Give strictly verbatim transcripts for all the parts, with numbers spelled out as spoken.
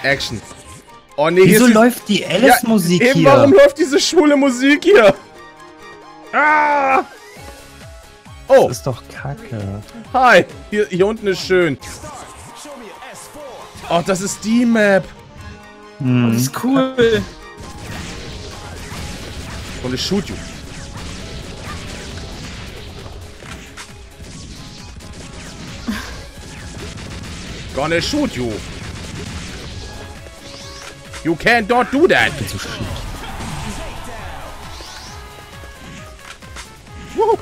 Action. Oh nee, Wieso hier läuft die Alice-Musik ja, hier? Warum läuft diese schwule Musik hier? Ah! Oh! Das ist doch kacke. Hi! Hier, hier unten ist schön. Oh, das ist die Map. Hm. Das ist cool. Und ich shoot you. Gonna shoot you. You can't not do that. Ich bin so shit. Woohoo.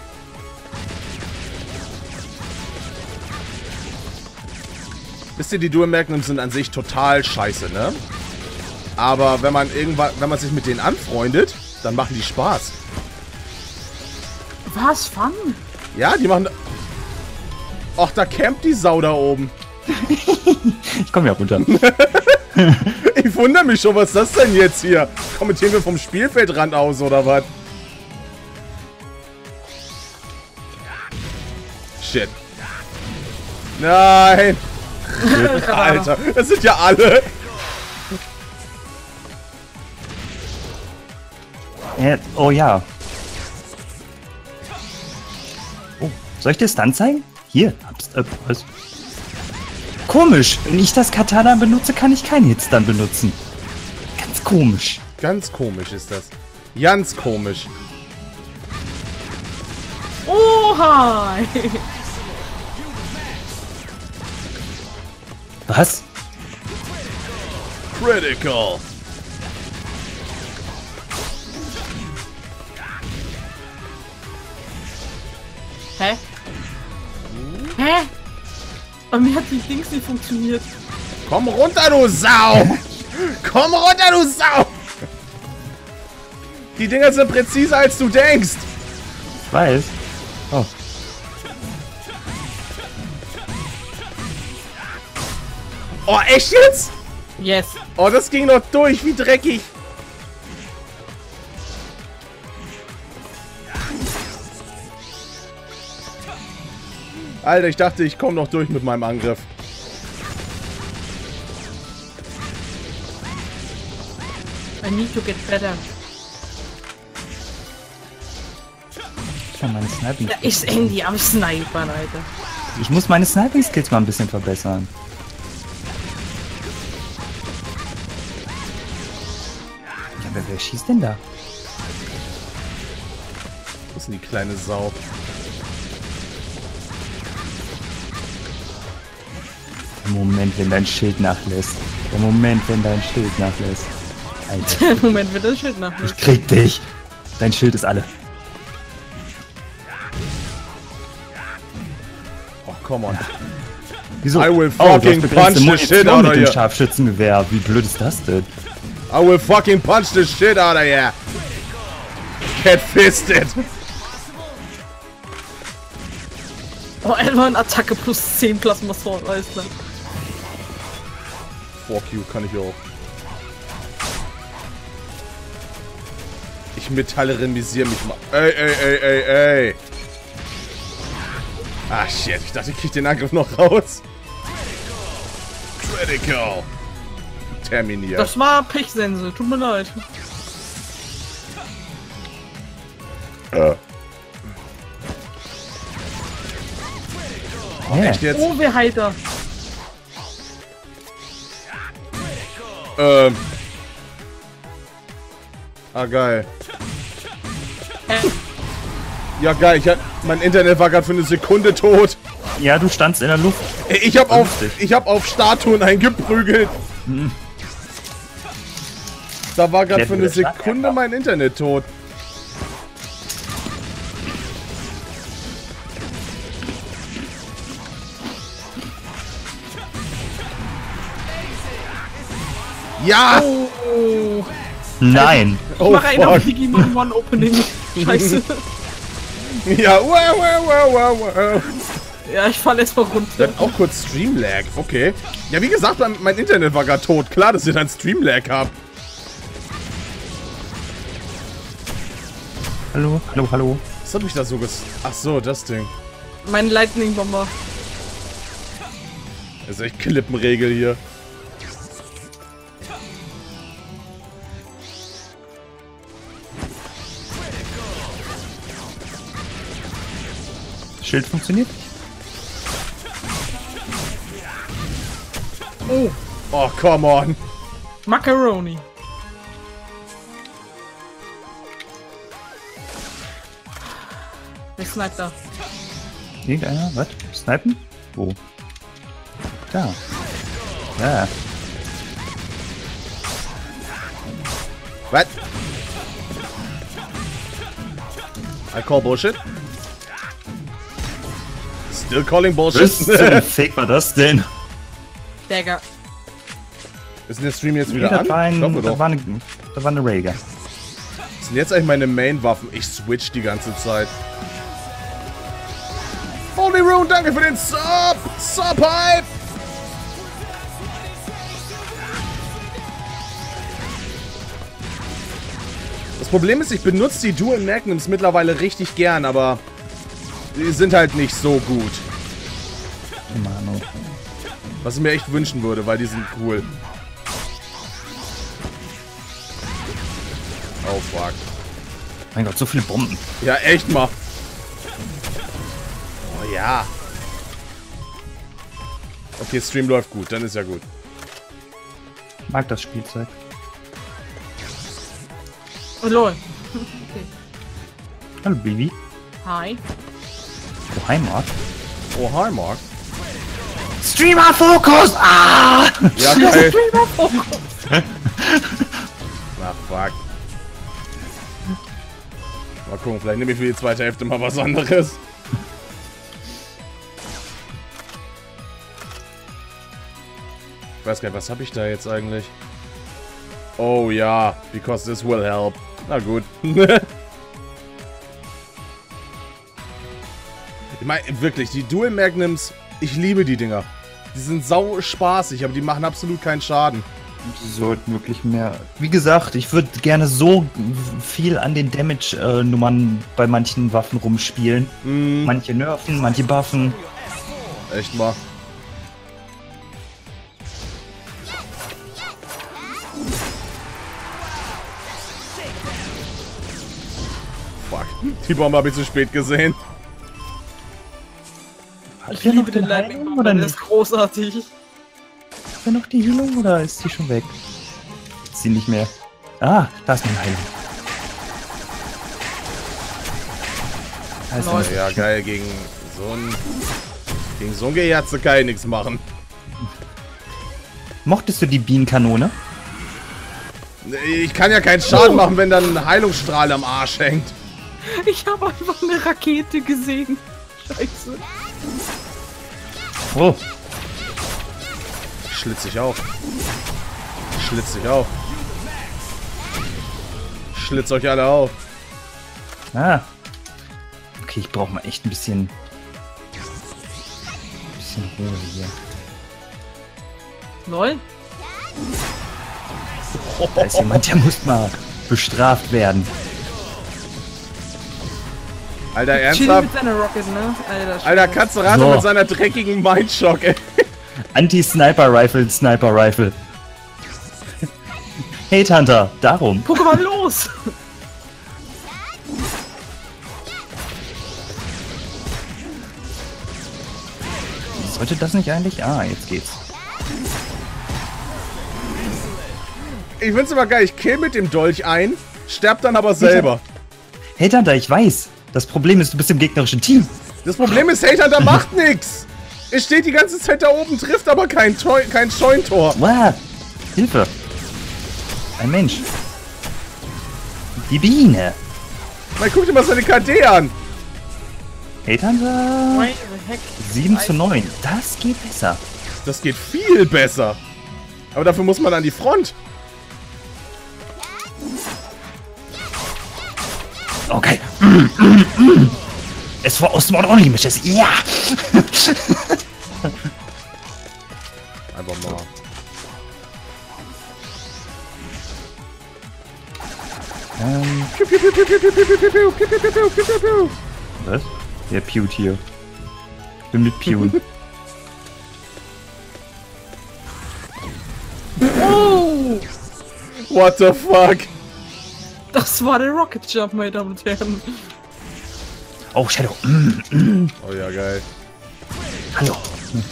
Wisst ihr, die Dual Magnums sind an sich total scheiße, ne? Aber wenn man irgendwann, wenn man sich mit denen anfreundet, dann machen die Spaß. Was? Fun? Ja, die machen... Ach, da campt die Sau da oben. Ich komme ja runter. Ich wundere mich schon, was ist das denn jetzt hier? Kommentieren wir vom Spielfeldrand aus, oder was? Shit. Nein! Alter, das sind ja alle! Äh, oh ja. Oh, soll ich dir Stunt zeigen? Hier, hab's, äh, was? Komisch, wenn ich das Katana benutze, kann ich keinen Hitstun benutzen. Ganz komisch. Ganz komisch ist das. Ganz komisch. Oha! Was? Critical. Hä? Hä? Bei mir hat die Dings nicht funktioniert. Komm runter, du Sau! Komm runter, du Sau! Die Dinger sind präziser, als du denkst. Ich weiß. Oh. Oh, echt jetzt? Yes. Oh, das ging noch durch. Wie dreckig. Alter, ich dachte, ich komme noch durch mit meinem Angriff. I need to get better. Ich kann meine Sniping. Da ist Andy am Snipern, Alter. Ich muss meine Sniping-Skills mal ein bisschen verbessern. Ja, aber wer schießt denn da? Wo ist denn die kleine Sau? Der Moment, wenn dein Schild nachlässt. Der Moment, wenn dein Schild nachlässt. Alter, Moment, wird das Schild nach mir. ich krieg dich. Dein Schild ist alle. Oh, come on. Wieso? I will Oh, du hast fucking begrenzte punch the shit Munition out of mit dem you. Scharfschützengewehr. Wie blöd ist das denn? I will fucking punch the shit out of you. Get fisted. Oh, Elvan, Attacke plus zehn Plasma Sword, weißt du. Fuck you, kann ich auch. Ich metallernisiere mich mal. Ey, ey, ey, ey, ey. Ah, shit. Ich dachte, ich krieg den Angriff noch raus. Critical. Terminiert. Das war Pechsense, tut mir leid. Äh. Ja. Echt jetzt? Oh, wer heiter. Ähm. Ah, geil. Hä? Ja, geil. Ich hab, mein Internet war gerade für eine Sekunde tot. Ja, du standst in der Luft. Ich hab auf, Vernünftig. ich hab auf Statuen eingeprügelt. Hm. Da war gerade Der für eine blöde Schlag Sekunde einfach. mein Internet tot. Ja! Oh. Nein. Ich Oh, mache einen fuck. auf Digimon One Opening. Scheiße. Ja, wow, wow, wow, wow, wow. Ja, ich falle erstmal runter. Dann auch kurz Streamlag, okay. Ja, wie gesagt, mein, mein Internet war gerade tot. Klar, dass ihr dann Streamlag habt. Hallo, hallo, hallo. Was hab ich da so ges... Ach so, das Ding. Mein Lightning Bomber. Das ist echt Klippenregel hier. Schild funktioniert. Oh, Oh, come on. Macaroni. Wer sniped da? Irgendeiner? Was? Snipen? Wo? Da. Ja. What? I call bullshit. Still calling bullshit. Was zum Fake war das denn? Dagger. Ist denn der Stream jetzt Nee, wieder das an? war ein, Ich hoffe das doch. war eine, das war eine Raider. Was sind jetzt eigentlich meine Main-Waffen? Ich switch die ganze Zeit. Holy Rune, danke für den Sub! Sub-Hype! Das Problem ist, ich benutze die Dual Magnums mittlerweile richtig gern, aber die sind halt nicht so gut. Mano. Was ich mir echt wünschen würde, weil die sind cool. Oh fuck. Mein Gott, so viele Bomben. Ja, echt mal. Oh ja. Okay, Stream läuft gut, dann ist ja gut. Mag das Spielzeug. Oh, lol. Hallo, Baby. Hi. Oh, hi, Mark. Oh, hi, Mark. Streamer Fokus! Ah! Ja, geil. Na, fuck. Mal gucken, vielleicht nehme ich für die zweite Hälfte mal was anderes. Ich weiß gar nicht, was habe ich da jetzt eigentlich? Oh ja, because this will help. Na gut. Ich meine, wirklich, die Dual Magnums, ich liebe die Dinger. Die sind sau spaßig, aber die machen absolut keinen Schaden. Die sollten wirklich mehr. Wie gesagt, ich würde gerne so viel an den Damage-Nummern bei manchen Waffen rumspielen. Mm, Manche nerven, manche buffen. echt mal. Fuck, die Bombe habe ich zu spät gesehen. Hat der noch den Lightning Heilung Bomb, oder der nicht? ist großartig. Hat der noch die Heilung oder ist die schon weg? Ist sie nicht mehr. Ah, da ist meine Heilung. Da ist Lol. eine- Ja, geil, gegen so ein... Gegen so ein Gejatze kann ich nichts machen. Mochtest du die Bienenkanone? Ich kann ja keinen Schaden machen, wenn dann ein Heilungsstrahl am Arsch hängt. Ich habe einfach eine Rakete gesehen. Scheiße. Oh, Schlitz dich auf. Schlitz dich auf. Schlitz euch alle auf. ah. Okay, ich brauche mal echt ein bisschen... bisschen Ruhe hier. Lol. Da ist jemand, der muss mal bestraft werden. Alter, Chili ernsthaft? mit seiner Rocket, ne? Alter, Alter, Katzenrate So. mit seiner dreckigen Mindshock, ey. Anti-Sniper-Rifle, Sniper-Rifle. Hate Hunter, darum. Pokémon los! Sollte das nicht eigentlich? Ah, jetzt geht's. Ich find's immer geil, ich kill mit dem Dolch ein, sterb dann aber selber. Hate Hunter, ich weiß. Das Problem ist, du bist im gegnerischen Team. Das Problem ist, Hate Hunter macht nix. Er steht die ganze Zeit da oben, trifft aber kein, Tor, kein Scheuntor. Wow. Hilfe. Ein Mensch. Die Biene. Man guckt dir mal seine K D an. Hate Hunter. Why the heck? sieben zu neun. Das geht besser. Das geht viel besser. Aber dafür muss man an die Front. Okay. Es war Ostmod Only Misches. Ja. Einfach mal. Ähm, Piu, piu, piu, piu, piu, piu, piu, piu, piu, piu, piu, piu, piu, piu, piu. was? Der Pewt hier. Ich bin mit Pewn. Oh! What the fuck? Das war der Rocket Jump, meine Damen und Herren. Oh, Shadow. Mm, mm. Oh ja, geil. Hallo. Hm.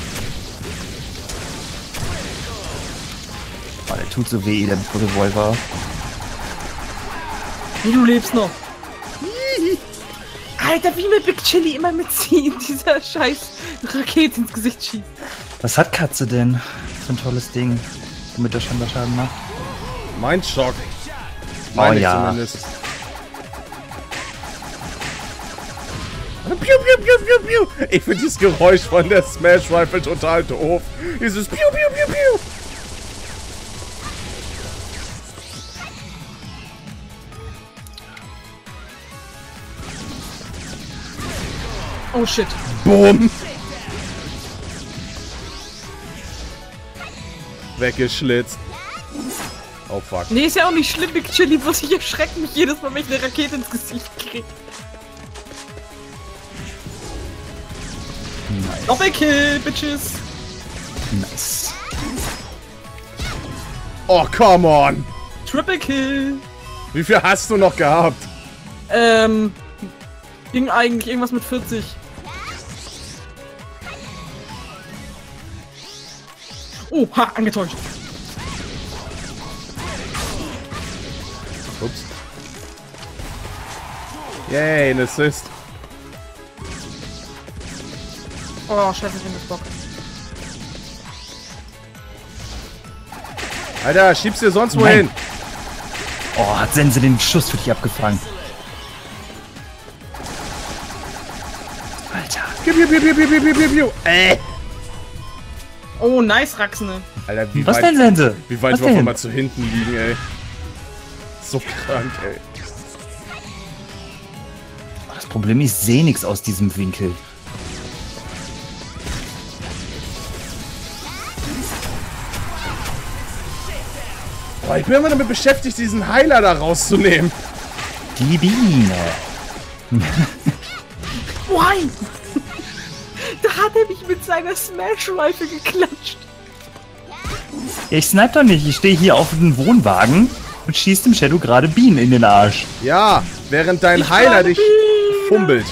Oh, der tut so weh, der Revolver. Wie, du lebst noch. Alter, wie mit Big Chili immer mitziehen, dieser scheiß Rakete ins Gesicht schießt. Was hat Katze denn für ein tolles Ding, womit er schon was Schaden macht? Mindshock. Oh Meine ich ja. zumindest. Piu, piu, piu, piu, piu. Ich finde dieses Geräusch von der Smash Rifle total doof. Dieses Piu, piu, piu, piu. Oh shit. Boom. Weggeschlitzt. Oh fuck. Nee, ist ja auch nicht schlimm, Big Chili, bloß ich erschrecke mich jedes Mal, wenn ich eine Rakete ins Gesicht kriege. Nice. Doppelkill, Bitches. Nice. Oh, come on. Triple Kill. Wie viel hast du noch gehabt? Ähm, ging eigentlich irgendwas mit vierzig. Oh, ha, angetäuscht. Ups. Yay, ein Assist. Oh, scheiße, ich bin das Bock. Alter, schieb's dir sonst Nein. wohin. Oh, hat Sense den Schuss für dich abgefangen. Alter. Piu, piu, piu, piu, piu, piu, piu, piu. Äh. Oh, nice, Raxene. Alter, wie Was weit, denn, Sense? wie weit Was wir auf denn? einmal zu hinten liegen, ey. So krank, ey. Das Problem ist, ich sehe nichts aus diesem Winkel. Boah, ich bin immer damit beschäftigt, diesen Heiler da rauszunehmen. Die Biene. Why? Da hat er mich mit seiner Smash Rifle geklatscht. Ich snipe doch nicht. Ich stehe hier auf dem Wohnwagen und schieße dem Shadow gerade Bienen in den Arsch. Ja, während dein Ich Heiler war dich Biene. fummelt.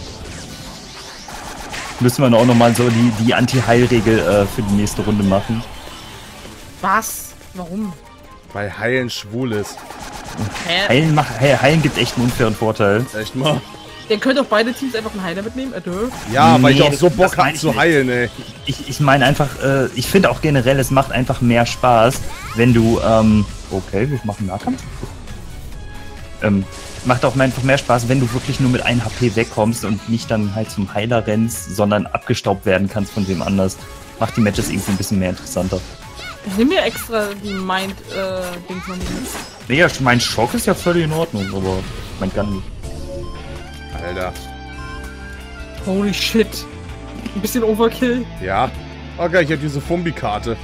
Müssen wir auch nochmal so die, die Anti-Heil-Regel äh, für die nächste Runde machen. Was? Warum? Weil Heilen schwul ist. Hä? Heilen, mach, Heil- Heilen gibt echt einen unfairen Vorteil. Echt mal? Ihr könnt doch beide Teams einfach einen Heiler mitnehmen, äh, dö. Ja, weil ich Nee, auch so das Bock meine hab ich zu nicht. heilen, ey. Ich, ich meine einfach, äh, ich finde auch generell, es macht einfach mehr Spaß, wenn du, ähm, okay, wir machen Nahkampf. Ähm, macht auch einfach mehr Spaß, wenn du wirklich nur mit einem H P wegkommst und nicht dann halt zum Heiler rennst, sondern abgestaubt werden kannst von wem anders. Macht die Matches irgendwie ein bisschen mehr interessanter. Ich nehme mir extra die Mind, äh, Dings noch nicht mit. Nee, ja, mein Schock ist ja völlig in Ordnung, aber mein Gun nicht. Alter. Holy shit. Ein bisschen Overkill. Ja. Okay, ich hab diese Fumbi-Karte.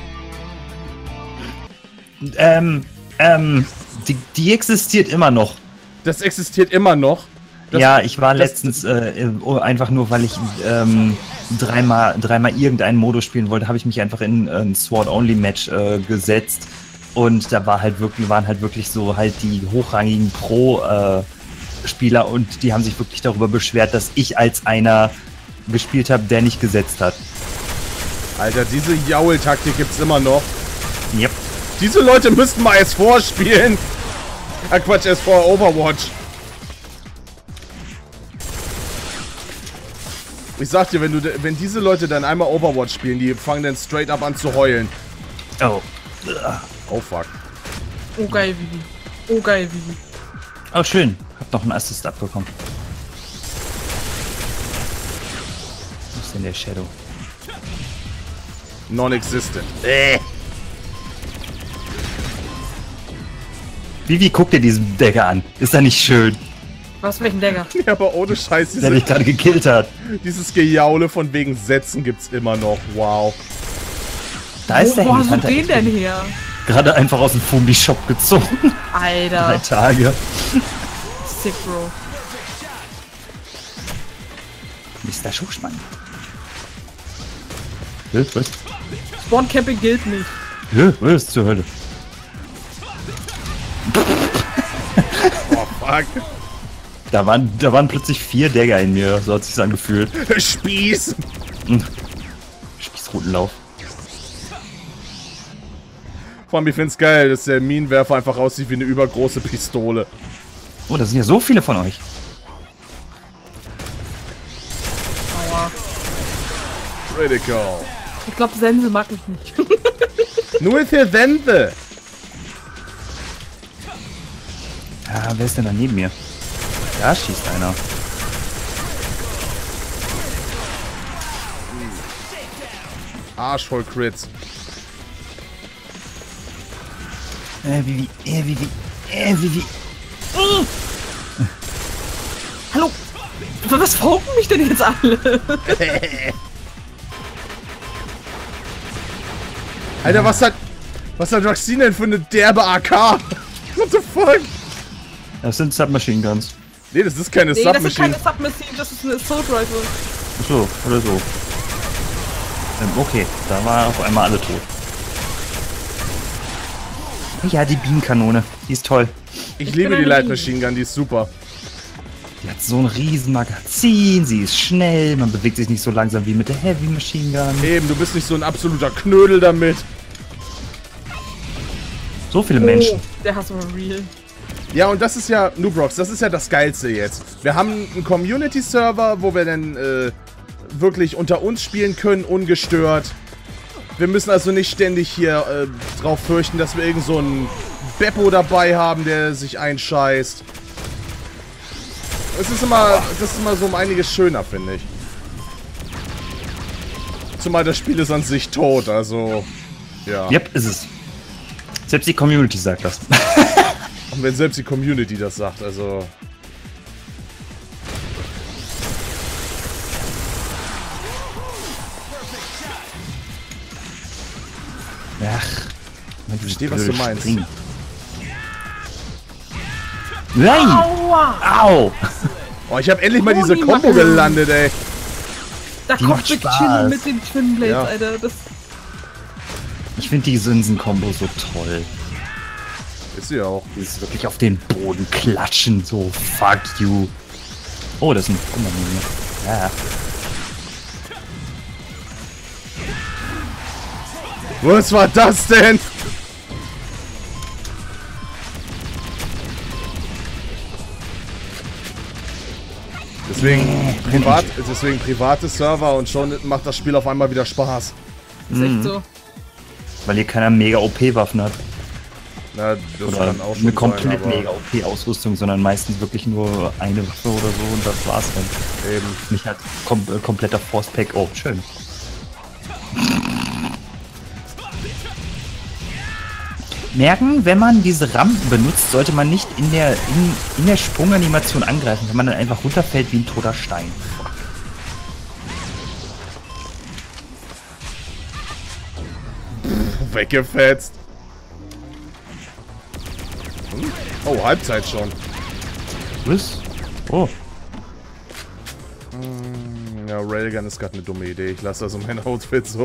Ähm, ähm, die, die existiert immer noch. Das existiert immer noch. Das, ja, ich war das- letztens äh, oh, einfach nur, weil ich ähm, dreimal, dreimal irgendeinen Modus spielen wollte, habe ich mich einfach in äh, ein Sword-Only-Match äh, gesetzt und da war halt wirklich, waren halt wirklich so halt die hochrangigen Pro-Spieler äh, und die haben sich wirklich darüber beschwert, dass ich als einer gespielt habe, der nicht gesetzt hat. Alter, diese Jaul-Taktik gibt's immer noch. Yep. Diese Leute müssten mal S vier spielen. Ah, Quatsch, S vier Overwatch. Ich sag dir, wenn, du, wenn diese Leute dann einmal Overwatch spielen, die fangen dann straight up an zu heulen. Oh. Oh fuck. Oh geil, Vivi. Oh geil, Vivi. Oh, schön. Hab noch einen Assist abbekommen. Wo ist denn der Shadow? Non-existent. Äh. Vivi, guck dir diesen Decker an. Ist er nicht schön? Was, welchen Dagger? Ja, aber ohne Scheiß, Der diese, dich gerade gekillt hat. dieses Gejaule von wegen Sätzen gibt's immer noch. Wow. Da ist der Wo hast du Hände den denn her? gerade einfach aus dem Fumbi-Shop gezogen. Drei Alter. Tage. Sick, Bro. Mister Schuschmann. Hä, was? Spawn Camping gilt nicht. Hä, was ist zur Hölle? Oh fuck. Da waren, da waren plötzlich vier Dagger in mir, so hat sich's angefühlt. Spieß! Spießrutenlauf. Vor allem, ich find's geil, dass der Minenwerfer einfach aussieht wie eine übergroße Pistole. Oh, da sind ja so viele von euch. Aua. Critical. Ich glaube, Sense mag mich nicht. Nur für Sense. Ah, wer ist denn da neben mir? Da schießt einer. Arsch voll Crits. Äh, wie, wie, äh, wie, wie, äh, wie, wie. Mm. Hallo? Was fauchen mich denn jetzt alle? Alter, was hat... Was hat Roxine denn für eine derbe A K? What the fuck? Das sind Submachine Guns. Nee, das ist keine Nee, das ist Submachine. keine Submachine, das ist eine Assault Rifle. Achso, oder so. Ähm, okay, da war auf einmal alle tot. Ja, die Bienenkanone, die ist toll. Ich Ich liebe bin die eine Light Biene. Machine Gun, die ist super. Die hat so ein riesen Magazin, sie ist schnell, man bewegt sich nicht so langsam wie mit der Heavy Machine Gun. Eben, du bist nicht so ein absoluter Knödel damit. So viele Menschen. Oh, der Hass war real. Ja, und das ist ja, Noobrox, das ist ja das Geilste jetzt. Wir haben einen Community-Server, wo wir dann äh, wirklich unter uns spielen können, ungestört. Wir müssen also nicht ständig hier äh, drauf fürchten, dass wir irgend so einen Beppo dabei haben, der sich einscheißt. Es ist immer, das ist immer so um einiges schöner, finde ich. Zumal das Spiel ist an sich tot, also, ja. Yep, ist es. Selbst die Community sagt das. Und wenn selbst die Community das sagt, also... Ach, Ich verstehe, was du meinst. Springen. Nein! Aua! Au! Oh, ich habe endlich mal diese Toni Combo macht- gelandet, ey. Da Die kommt macht Big Spaß. Chin mit den Twin Blades, Ja. Alter. Das Ich finde die Sinsen-Kombo so toll. Ist sie auch. Die ist wirklich auf den Boden klatschen, so fuck you. Oh, das ist ein... Guck mal, hier. Ja. Was war das denn? Deswegen, privat, deswegen private Server und schon macht das Spiel auf einmal wieder Spaß. ist echt so. Weil hier keiner mega O P-Waffen hat. Na, das Oder kann auch schon eine komplett sein, aber mega O P-Ausrüstung, sondern meistens wirklich nur eine Waffe oder so und das war's dann. eben. Nicht halt kom äh, kompletter Force-Pack. Oh, schön. Merken, wenn man diese Rampen benutzt, sollte man nicht in der, in, in der Sprunganimation angreifen, wenn man dann einfach runterfällt wie ein toter Stein. Weggefetzt. Hm? Oh, Halbzeit schon. Was? Oh. Hm, ja, Railgun ist gerade eine dumme Idee. Ich lasse also mein Outfit so.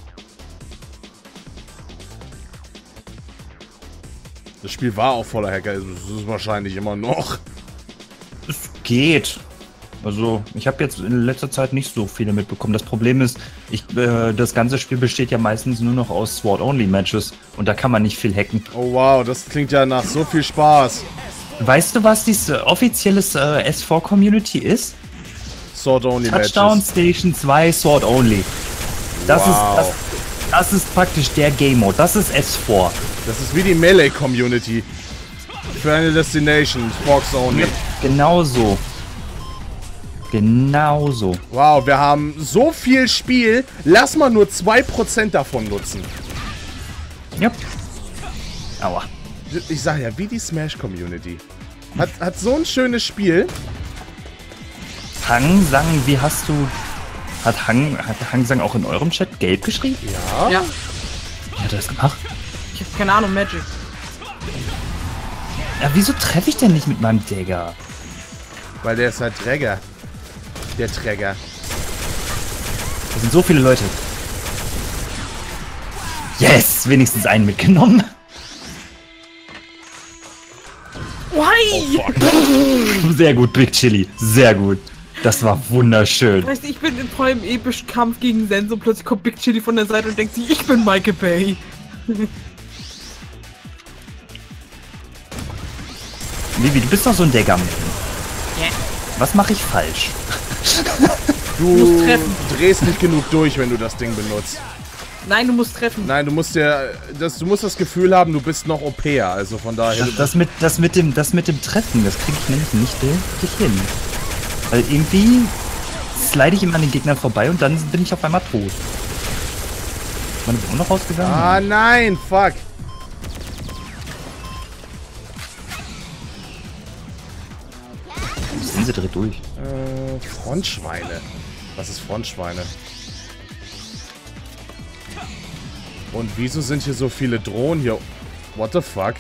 Das Spiel war auch voller Hacker, es ist wahrscheinlich immer noch. Es geht. Also, ich habe jetzt in letzter Zeit nicht so viele mitbekommen. Das Problem ist, ich, äh, das ganze Spiel besteht ja meistens nur noch aus Sword-Only-Matches und da kann man nicht viel hacken. Oh wow, das klingt ja nach so viel Spaß. Weißt du, was diese offizielles äh, S vier Community ist? Sword Only Touchdown Matches. Station zwei Sword Only. Das Wow. ist das, das ist praktisch der Game Mode. Das ist S vier. Das ist wie die Melee Community. Final Destination, Fox Only. Genau so. Genau so. Wow, wir haben so viel Spiel. Lass mal nur zwei Prozent davon nutzen. Ja. Aua. Ich sag ja, wie die Smash Community. Hat, hat so ein schönes Spiel. Hang Sang, wie hast du... Hat Hang, hat Hang Sang auch in eurem Chat gelb geschrieben? Ja. Ja, Wie hat er das gemacht? ich hab keine Ahnung, Magic. Ja, wieso treffe ich denn nicht mit meinem Dagger? Weil der ist halt Träger. Der Träger. Da sind so viele Leute. Yes, wenigstens einen mitgenommen. Why? Oh, sehr gut, Big Chili. Sehr gut. Das war wunderschön. Weißt du, ich bin in vollem epischen Kampf gegen Senso und plötzlich kommt Big Chili von der Seite und denkt sich, ich bin Michael Bay. Vivi, du bist doch so ein Dagger. Ja. Was mache ich falsch? Du drehst nicht genug durch, wenn du das Ding benutzt. Nein, du musst treffen. Nein, du musst ja, das, du musst das Gefühl haben, du bist noch O P er, also von daher. Das, das, mit, das, mit dem, das mit dem Treffen, das kriege ich nämlich nicht richtig hin. Weil irgendwie slide ich immer an den Gegnern vorbei und dann bin ich auf einmal tot. Ist meine Wohnung noch rausgegangen? Ah nein, fuck. Sind sie direkt durch? Äh, Frontschweine. Was ist Frontschweine? Und wieso sind hier so viele Drohnen hier? What the fuck?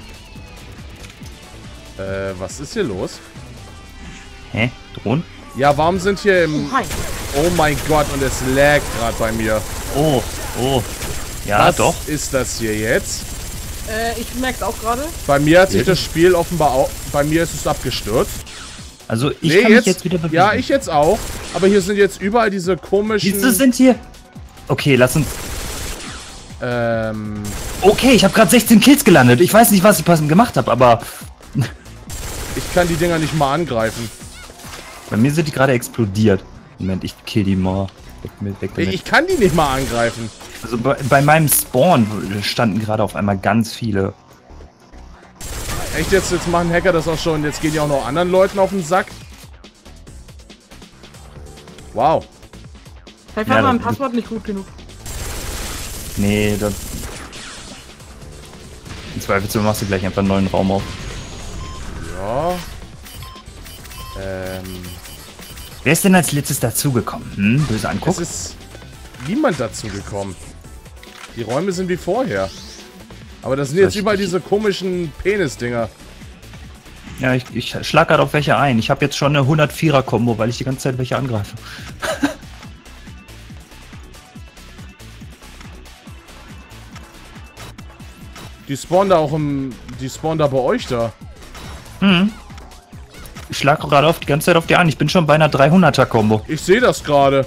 Äh, was ist hier los? Hä? Drohnen? Ja, warum sind hier im... Oh, hi. Oh mein Gott, und es laggt gerade bei mir. Oh, oh. Ja, Was doch. ist das hier jetzt? Äh, ich merk's auch gerade. Bei mir hat sich Eben. das Spiel offenbar auch... Bei mir ist es abgestürzt. Also ich Nee, kann mich jetzt wieder bewegen. Ja, ich jetzt auch. Aber hier sind jetzt überall diese komischen... Siehst du, sind hier... Okay, lass uns... Ähm... Okay, ich habe gerade sechzehn Kills gelandet. Ich weiß nicht, was ich passend gemacht habe, aber... Ich kann die Dinger nicht mal angreifen. Bei mir sind die gerade explodiert. Moment, ich kill die mal. Weg mit, weg damit. Ich kann die nicht mal angreifen. Also bei, bei meinem Spawn standen gerade auf einmal ganz viele. Echt jetzt? Jetzt machen Hacker das auch schon. Jetzt gehen die auch noch anderen Leuten auf den Sack. Wow. Vielleicht Ja, war mein das- Passwort nicht gut genug. Nee, das... Im Zweifelsfall machst du gleich einfach einen neuen Raum auf. Ja. Ähm... Wer ist denn als letztes dazugekommen? Hm, böse Es angucken? ist niemand dazu gekommen. Die Räume sind wie vorher. Aber das sind jetzt Ich- überall ich- diese komischen Penis-Dinger. Ja, ich, ich schlag gerade auf welche ein. Ich habe jetzt schon eine hundertvierer-Kombo, weil ich die ganze Zeit welche angreife. Die spawnen da auch im... Die spawnen da bei euch da. Hm. Ich schlag gerade auf die ganze Zeit auf die an. Ich bin schon bei einer dreihunderter-Kombo. Ich sehe das gerade.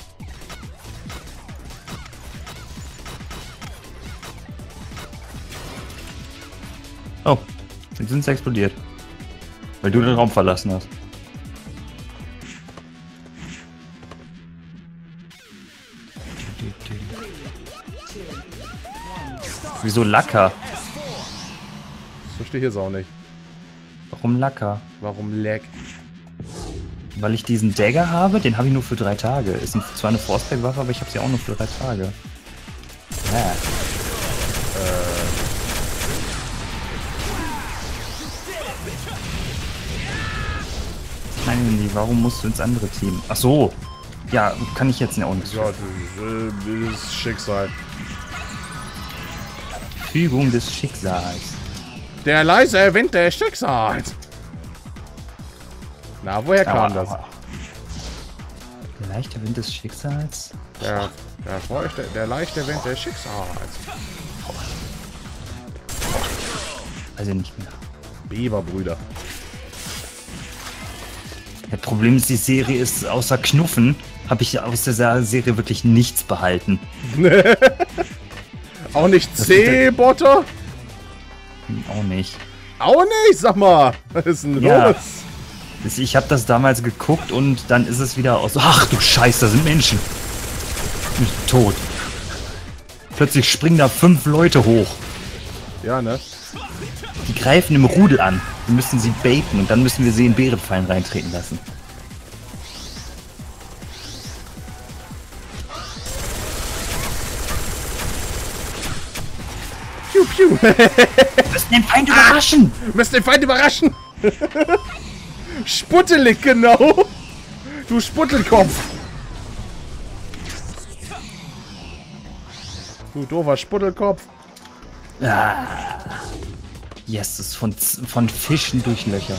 Oh, jetzt sind sie explodiert. Weil du den Raum verlassen hast. Wieso Lacker? Das verstehe ich jetzt auch nicht. Warum Lacker? Warum lag? Weil ich diesen Dagger habe, den habe ich nur für drei Tage. Ist ein, zwar eine Forceback-Waffe, aber ich habe sie auch nur für drei Tage. Ja. Nein, Handy, warum musst du ins andere Team? Ach so. Ja, kann ich jetzt auch nicht. Ja, das ist, äh, das ist Schicksal. Fügung des Schicksals. Der leise Wind des Schicksals. Na, woher kam das? Der leichte Wind des Schicksals? Der, der, feuchte, der leichte Wind des Schicksals. Weiß ich nicht mehr. Beaverbrüder. Das Problem ist, die Serie ist außer Knuffen, habe ich aus dieser Serie wirklich nichts behalten. Auch nicht Das ist der- C-Botter? Hm, Auch nicht. Auch nicht, sag mal. Was ist denn Ja. los? Das- Ich habe das damals geguckt und dann ist es wieder aus. Ach du Scheiße, da sind Menschen. Ich bin tot. Plötzlich springen da fünf Leute hoch. Ja, ne? Die greifen im Rudel an. Wir müssen sie baiten und dann müssen wir sie in Bärenfallen reintreten lassen. Piu, piu. Wir müssen den Feind überraschen. Müssen den Feind überraschen. Sputtelig, genau. Du Sputtelkopf. Du doofer Sputtelkopf. Yes, das ist von, Z- von Fischen durchlöchert.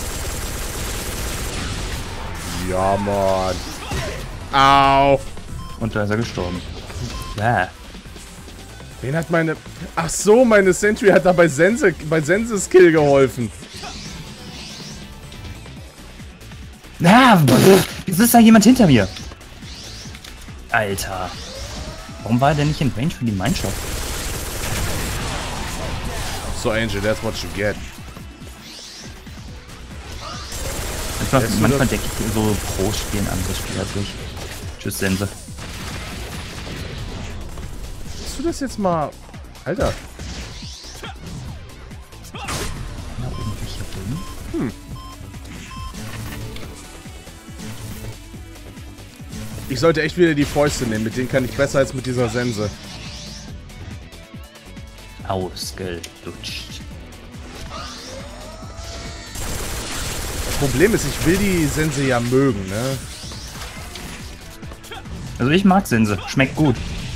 Ja, Mann. Au. Und da ist er gestorben. Ja. Wen hat meine... Ach so, meine Sentry hat da bei Sense, bei Senses Kill geholfen. Na, wieso ist da jemand hinter mir? Alter. Warum war er denn nicht in Range für die Mineshaft? So, Angel, that's what you get. Manchmal, manchmal denke ich so pro Spiel ein anderes Spiel als ich. Tschüss, Sense. Hast du das jetzt mal... Alter. Hm. Ich sollte echt wieder die Fäuste nehmen. Mit denen kann ich besser als mit dieser Sense. Ausgelutscht. Das Problem ist, ich will die Sense ja mögen, ne? Also ich mag Sense. Schmeckt gut.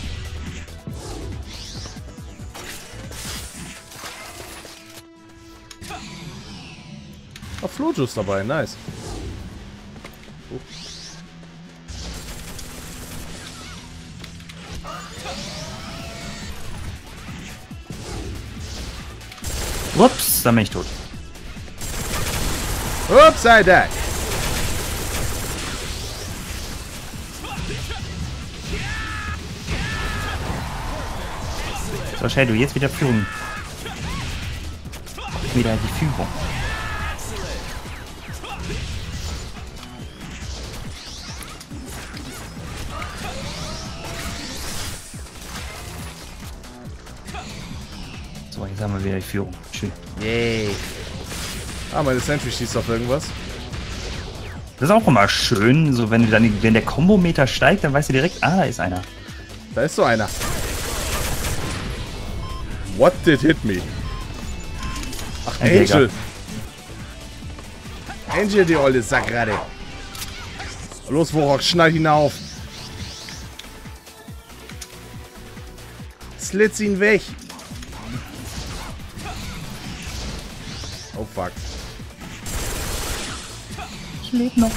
Ach, Flojo dabei, nice. Oh. Ups, da bin ich tot. Ups, I died. So, Shadow, jetzt wieder Führung. Wieder die Führung. So, jetzt haben wir wieder die Führung. Schön. Yay. Ah, meine Sentry schießt auf irgendwas. Das ist auch immer schön, so wenn, du dann, wenn der Kombometer steigt, dann weißt du direkt, ah, da ist einer. Da ist so einer. What did hit me? Ach, Ein Angel. Angel, die olle Sackradde. Los, Worok, schneid ihn auf. Slitz ihn weg. Oh, fuck. Ich lebe noch.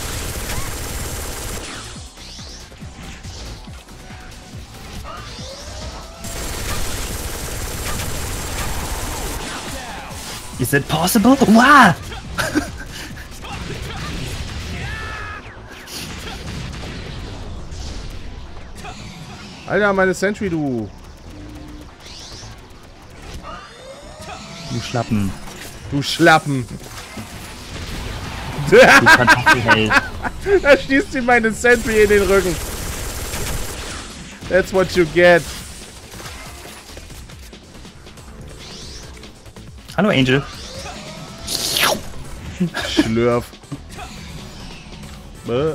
Is it possible? Wow! Alter, meine Sentry, du. Du Schlappen. Du Schlappen. Du Kartoffelheld. Da schießt sie meine Sentry in den Rücken. That's what you get. Hallo Angel. Schlürf. Bäh.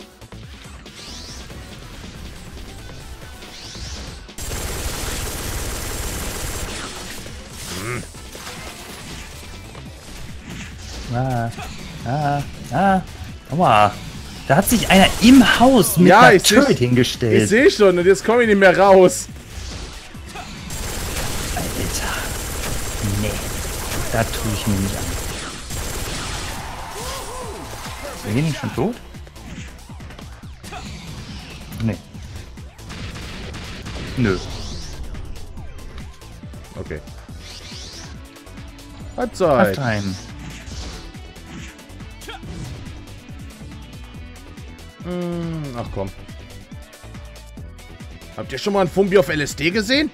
Ah, ah, ah. Aua. Da hat sich einer im Haus mit Ja, einer ich seh- Turret hingestellt. Ich sehe schon und jetzt komme ich nicht mehr raus. Alter. Nee. Da tue ich mir nicht an. Ist der hier nicht schon tot? Nee. Nö. Okay. Halbzeit. Halftime. Hm, ach komm. Habt ihr schon mal einen Fumbi auf L S D gesehen?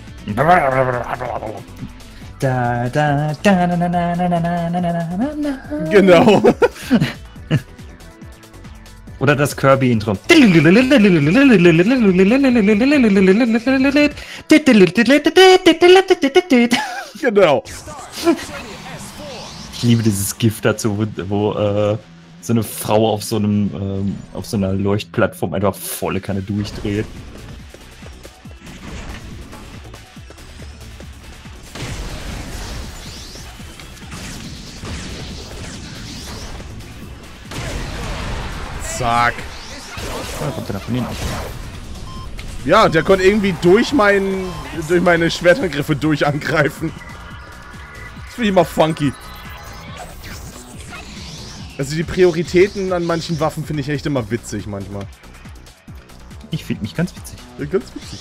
Da, da, da, na, na, na, na, na, na, na, na, na. Genau. Oder das Kirby-Intro. Genau. Ich liebe dieses GIF dazu, wo, wo äh, so eine Frau auf so einem ähm, auf so einer Leuchtplattform einfach volle Kanne durchdreht. Zack. Da kommt er da von hinten. Ja, der konnte irgendwie durch mein, durch meine Schwertangriffe durch angreifen. Das finde ich immer funky. Also die Prioritäten an manchen Waffen finde ich echt immer witzig manchmal. Ich finde mich ganz witzig. Ja, ganz witzig.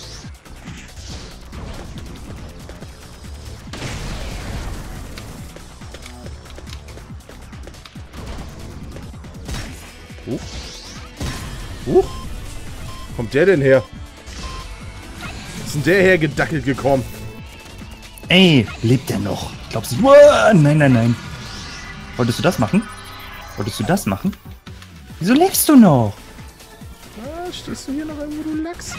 Huch. Huch. Wo kommt der denn her? Was ist denn der hergedackelt gekommen? Ey, lebt der noch? Glaubst du? Uah, nein, nein, nein. Wolltest du das machen? Wolltest du das machen? Wieso lebst du noch? Ah, stehst du hier noch irgendwo, du Lachs?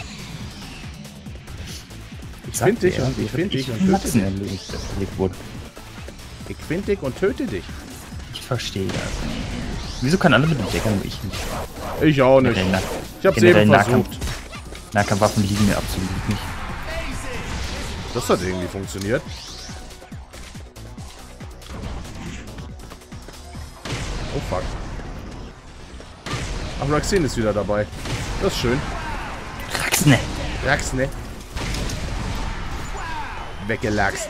Ich Sagt find dich er, und ich find dich ich und von töte Lachsen dich. erlegt, erlegt wurde. Ich find dich und töte dich. Ich verstehe das nicht. Wieso kann alle mit dem Decker, nur ich nicht? Ich auch nicht. Generell, Ich hab's generell eben Nahkampf, versucht. Nahkampfwaffen liegen mir absolut nicht. Das hat irgendwie funktioniert. Oh fuck. Ach, Roxanne ist wieder dabei. Das ist schön. Raxne! Rax, ne? Weggelachst.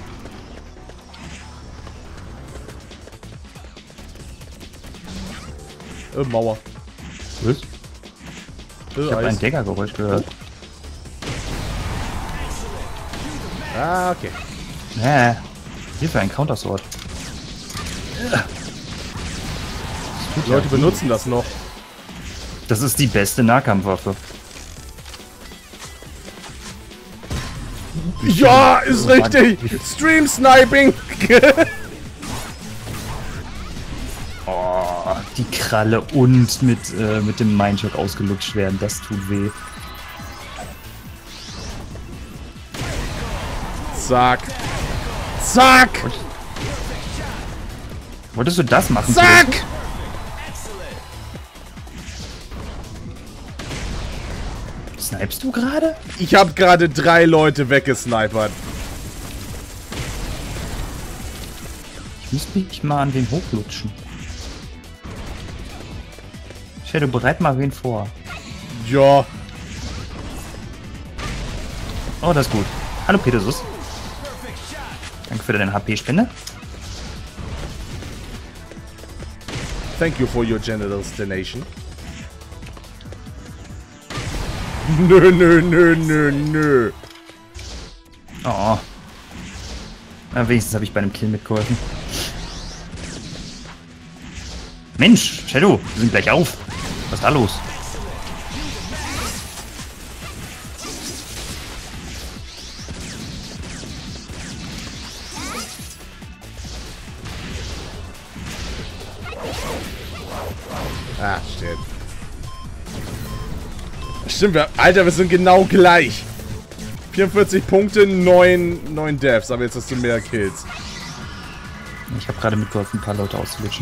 Äh, Mauer. Was? Äh, Ich habe Eis. ein Deckergeräusch gehört. Ah, okay. Hä? Hier für ein Countersword. Die Leute benutzen das noch. Das ist die beste Nahkampfwaffe. Ja, ist richtig. Stream Sniping. Oh, die Kralle und mit, äh, mit dem Mindshock ausgelutscht werden. Das tut weh. Zack. Zack. Wolltest du das machen? Zack. Snipest du gerade? Ich habe gerade drei Leute weggesnipert. Ich müsste mich mal an den hochlutschen. Shadow, bereit mal wen vor. Ja. Oh, das ist gut. Hallo Pegasus. Danke für deine H P-Spende. Thank you for your generous donation. Nö, nö, nö, nö, nö. Oh. Na, wenigstens habe ich bei einem Kill mitgeholfen. Mensch, Shadow, wir sind gleich auf. Was ist da los? Ah, stimmt. Stimmt, wir, Alter, wir sind genau gleich. vierundvierzig Punkte, neun, neun Deaths, aber jetzt hast du mehr Kills. Ich habe gerade mitgeholfen, ein paar Leute auszulutschen.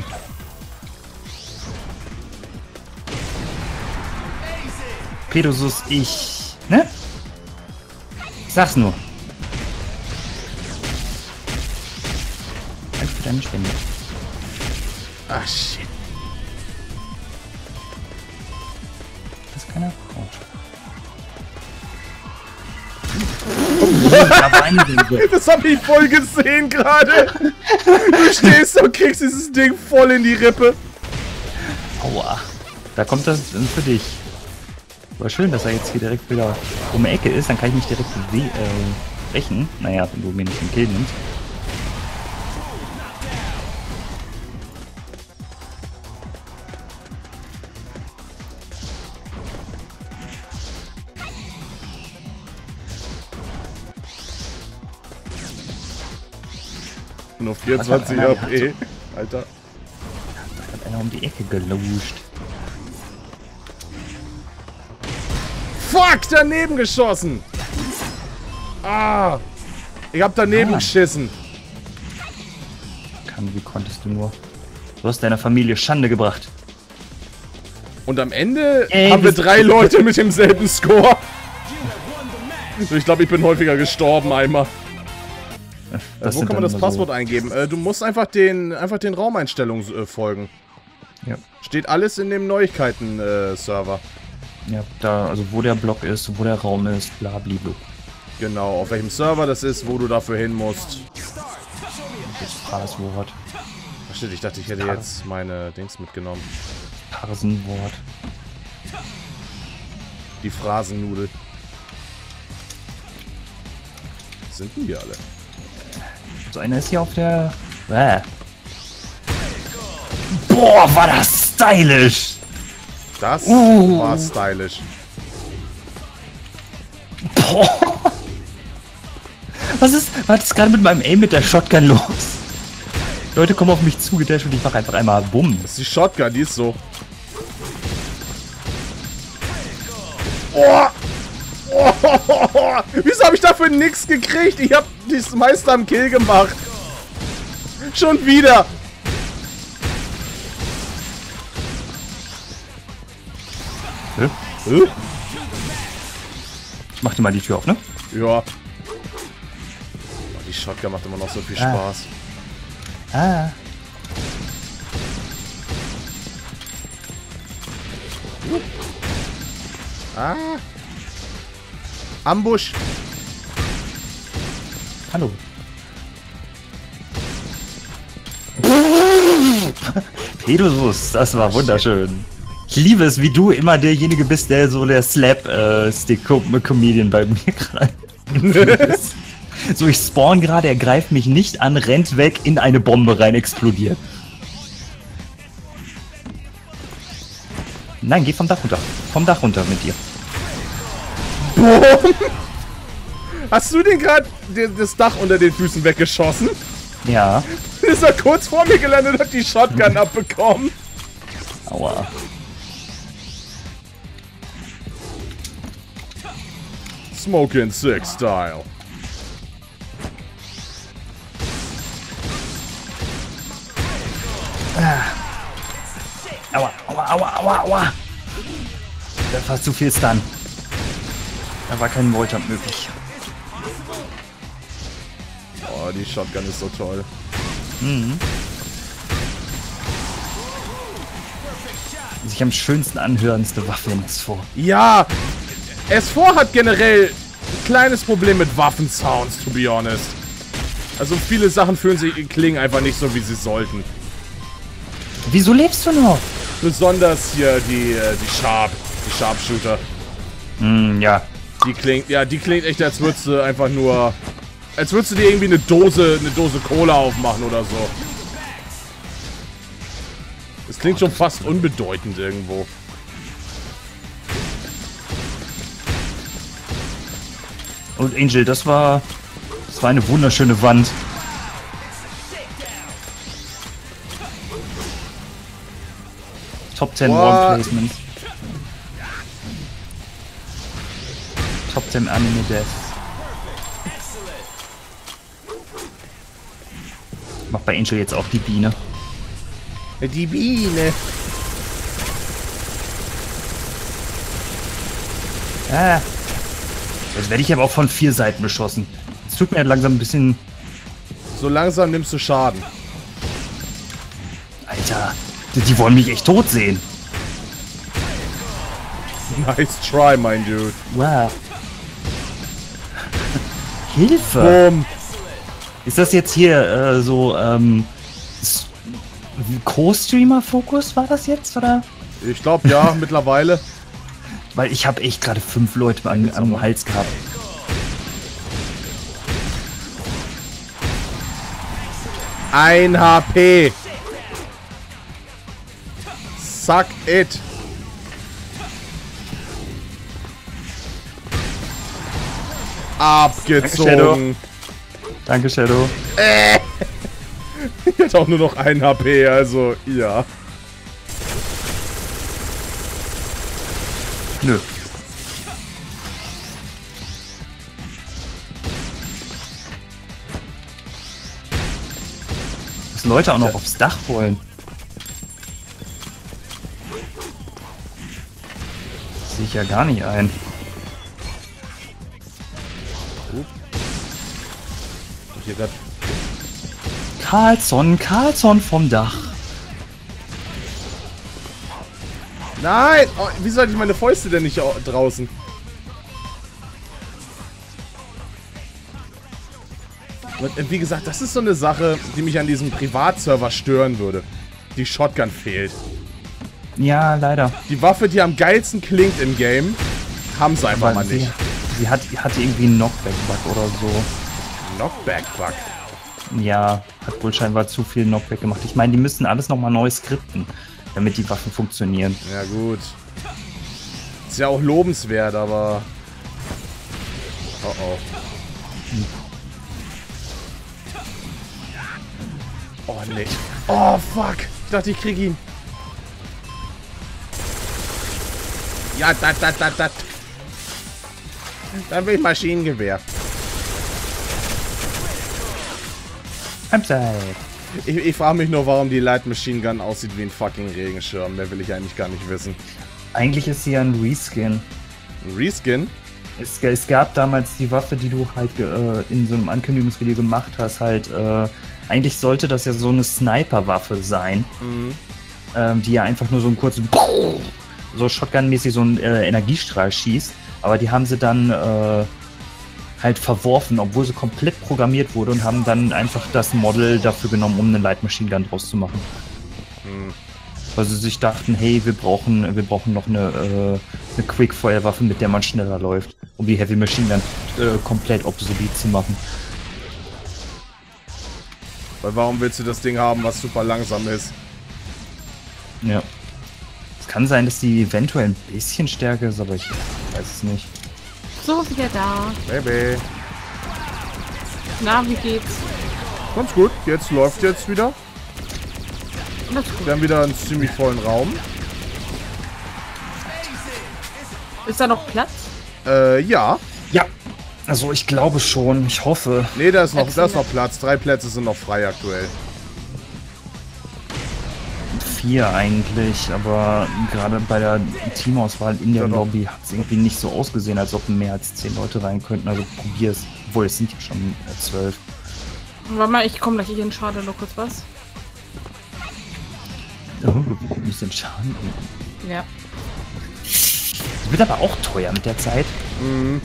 Pegasus, ich... Ne? Ich sag's nur. Danke für deine Spende. Ah, shit. Das ist keiner braucht. Da war eine Ding. Das hab ich voll gesehen gerade. Du stehst und kriegst dieses Ding voll in die Rippe. Aua. Da kommt das für dich. War schön, dass er jetzt hier direkt wieder um die Ecke ist. Dann kann ich mich direkt we äh, rächen. Naja, wenn du mir nicht den Kill nimmst. Nur vierundzwanzig Was hat H einer P. Alter. Da hat einer um die Ecke geluscht. Fuck, daneben geschossen. Ah. Ich hab daneben Ah. geschissen. Kann, wie konntest du nur? Du hast deiner Familie Schande gebracht. Und am Ende Ey, haben wir das- drei Leute mit demselben Score. Ich glaube, ich bin häufiger gestorben einmal. Das Wo sind kann man dann das immer Passwort eingeben? Äh, du musst einfach den, einfach den Raumeinstellungen äh, folgen. So, ja, Steht alles in dem Neuigkeiten-Server. ja, da, also wo der Block ist, wo der Raum ist, bla bliblu. Genau, auf welchem Server das ist, wo du dafür hin musst. Das Passwort. Ach shit, ich dachte, ich hätte jetzt meine Dings mitgenommen. Parsenwort. Die Phrasennudel. Was sind denn die alle? So einer ist hier auf der... Äh. Boah, war das stylisch! Das Uh. war stylisch. Boah. Was ist, was ist gerade mit meinem Aim mit der Shotgun los? Leute kommen auf mich zugedasht und ich mache einfach einmal Bumm. Das ist die Shotgun, die ist so. Oh! Oh! Wieso habe ich dafür nichts gekriegt? Ich habe das meiste am Kill gemacht. Schon wieder. Hä? Hä? Ich mach dir mal die Tür auf, ne? Ja. Die Shotgun macht immer noch so viel Spaß. Ah. Ah. Ambush. Hallo. Pedosus, das war wunderschön. Ich liebe es, wie du immer derjenige bist, der so der Slap-Stick-Comedian bei mir gerade ist. So, ich spawn gerade, er greift mich nicht an, rennt weg, in eine Bombe rein, explodiert. Nein, geh vom Dach runter. Vom Dach runter mit dir. Boom. Hast du den gerade das Dach unter den Füßen weggeschossen? Ja. Ist er kurz vor mir gelandet und hat die Shotgun abbekommen. Aua. Smokin' Six Style. Aua, aua, aua, aua, aua. Das war zu viel Stun. Da war kein Walljump möglich. Oh, die Shotgun ist so toll. Mhm. Sich am schönsten anhörendste Waffe in S vier. Ja, S vier hat generell ein kleines Problem mit Waffensounds, to be honest. Also viele Sachen fühlen sich, klingen einfach nicht so, wie sie sollten. Wieso lebst du noch? Besonders hier die, äh, die Sharp, die Sharpshooter. Hm, ja. Die klingt, ja, die klingt echt, als würdest du einfach nur, als würdest du dir irgendwie eine Dose, eine Dose Cola aufmachen oder so. Es klingt schon fast unbedeutend irgendwo. Und Angel, das war, das war eine wunderschöne Wand. Top zehn Wall Placement. Top zehn Anime Death. Macht bei Angel jetzt auch die Biene. Die Biene. Ah. Jetzt werde ich aber auch von vier Seiten beschossen. Es tut mir langsam ein bisschen... So langsam nimmst du Schaden. Alter, die, die wollen mich echt tot sehen. Nice try, mein Dude. Wow. Hilfe! Boom. Ist das jetzt hier äh, so, ähm... Co-Streamer-Fokus war das jetzt, oder? Ich glaube, ja, mittlerweile. Weil ich habe echt gerade fünf Leute an, am Hals gehabt. Ein H P. Suck it. Abgezogen. Danke, Shadow. Äh. Ich hatte auch nur noch ein H P, also ja. Nö. Dass Leute auch noch aufs Dach wollen. Sehe ich ja gar nicht ein. Hier grad Carlson, Carlson vom Dach. Nein! Oh, wie soll ich meine Fäuste denn nicht draußen? Und wie gesagt, das ist so eine Sache, die mich an diesem Privatserver stören würde. Die Shotgun fehlt. Ja, leider. Die Waffe, die am geilsten klingt im Game, Haben sie einfach Aber mal sie, nicht. sie hat, hatte irgendwie einen Knockback-Bug oder so. Knockback-Bug. Ja, hat wohl scheinbar zu viel Knockback gemacht. Ich meine, die müssen alles nochmal neu skripten, damit die Waffen funktionieren. Ja gut. Ist ja auch lobenswert, aber... Oh oh. Oh nee. Oh fuck. Ich dachte, ich krieg ihn. Ja, dat, dat, dat, dat. Dann will ich Maschinengewehr. Ich, ich frage mich nur, warum die Light Machine Gun aussieht wie ein fucking Regenschirm. Mehr will ich eigentlich gar nicht wissen. Eigentlich ist sie ja ein Reskin. Ein Reskin? Es, es gab damals die Waffe, die du halt äh, in so einem Ankündigungsvideo gemacht hast, halt, äh, eigentlich sollte das ja so eine Sniper-Waffe sein, Mhm. ähm, die ja einfach nur so einen kurzen, so Shotgun-mäßig so einen äh, Energiestrahl schießt, aber die haben sie dann äh, halt verworfen, obwohl sie komplett programmiert wurde und haben dann einfach das Model dafür genommen, um eine Light Machine Gun draus zu machen. Mhm. Weil sie sich dachten, hey, wir brauchen, wir brauchen noch eine, äh, eine Quick-Fire-Waffe, mit der man schneller läuft, um die Heavy Machine Gun äh, komplett obsolet zu machen. Weil warum willst du das Ding haben, was super langsam ist? Ja. Es kann sein, dass die eventuell ein bisschen stärker ist, aber ich weiß es nicht. So, wieder da. Baby. Na, wie geht's? Ganz gut. Jetzt läuft jetzt wieder. Alles gut. Wir haben wieder einen ziemlich vollen Raum. Ist da noch Platz? Äh, ja. Ja, also ich glaube schon, ich hoffe. Nee, da ist noch, da ist noch Platz. Drei Plätze sind noch frei aktuell. Vier eigentlich, aber gerade bei der Teamauswahl in der Ja, doch. Lobby hat es irgendwie nicht so ausgesehen, als ob mehr als zehn Leute rein könnten. Also probier es. Obwohl, es sind ja schon äh, zwölf. Warte mal, ich komme gleich hier hin. Schade, nur kurz was. Oh, ein bisschen Schaden. Ja. Das wird aber auch teuer mit der Zeit. Mhm.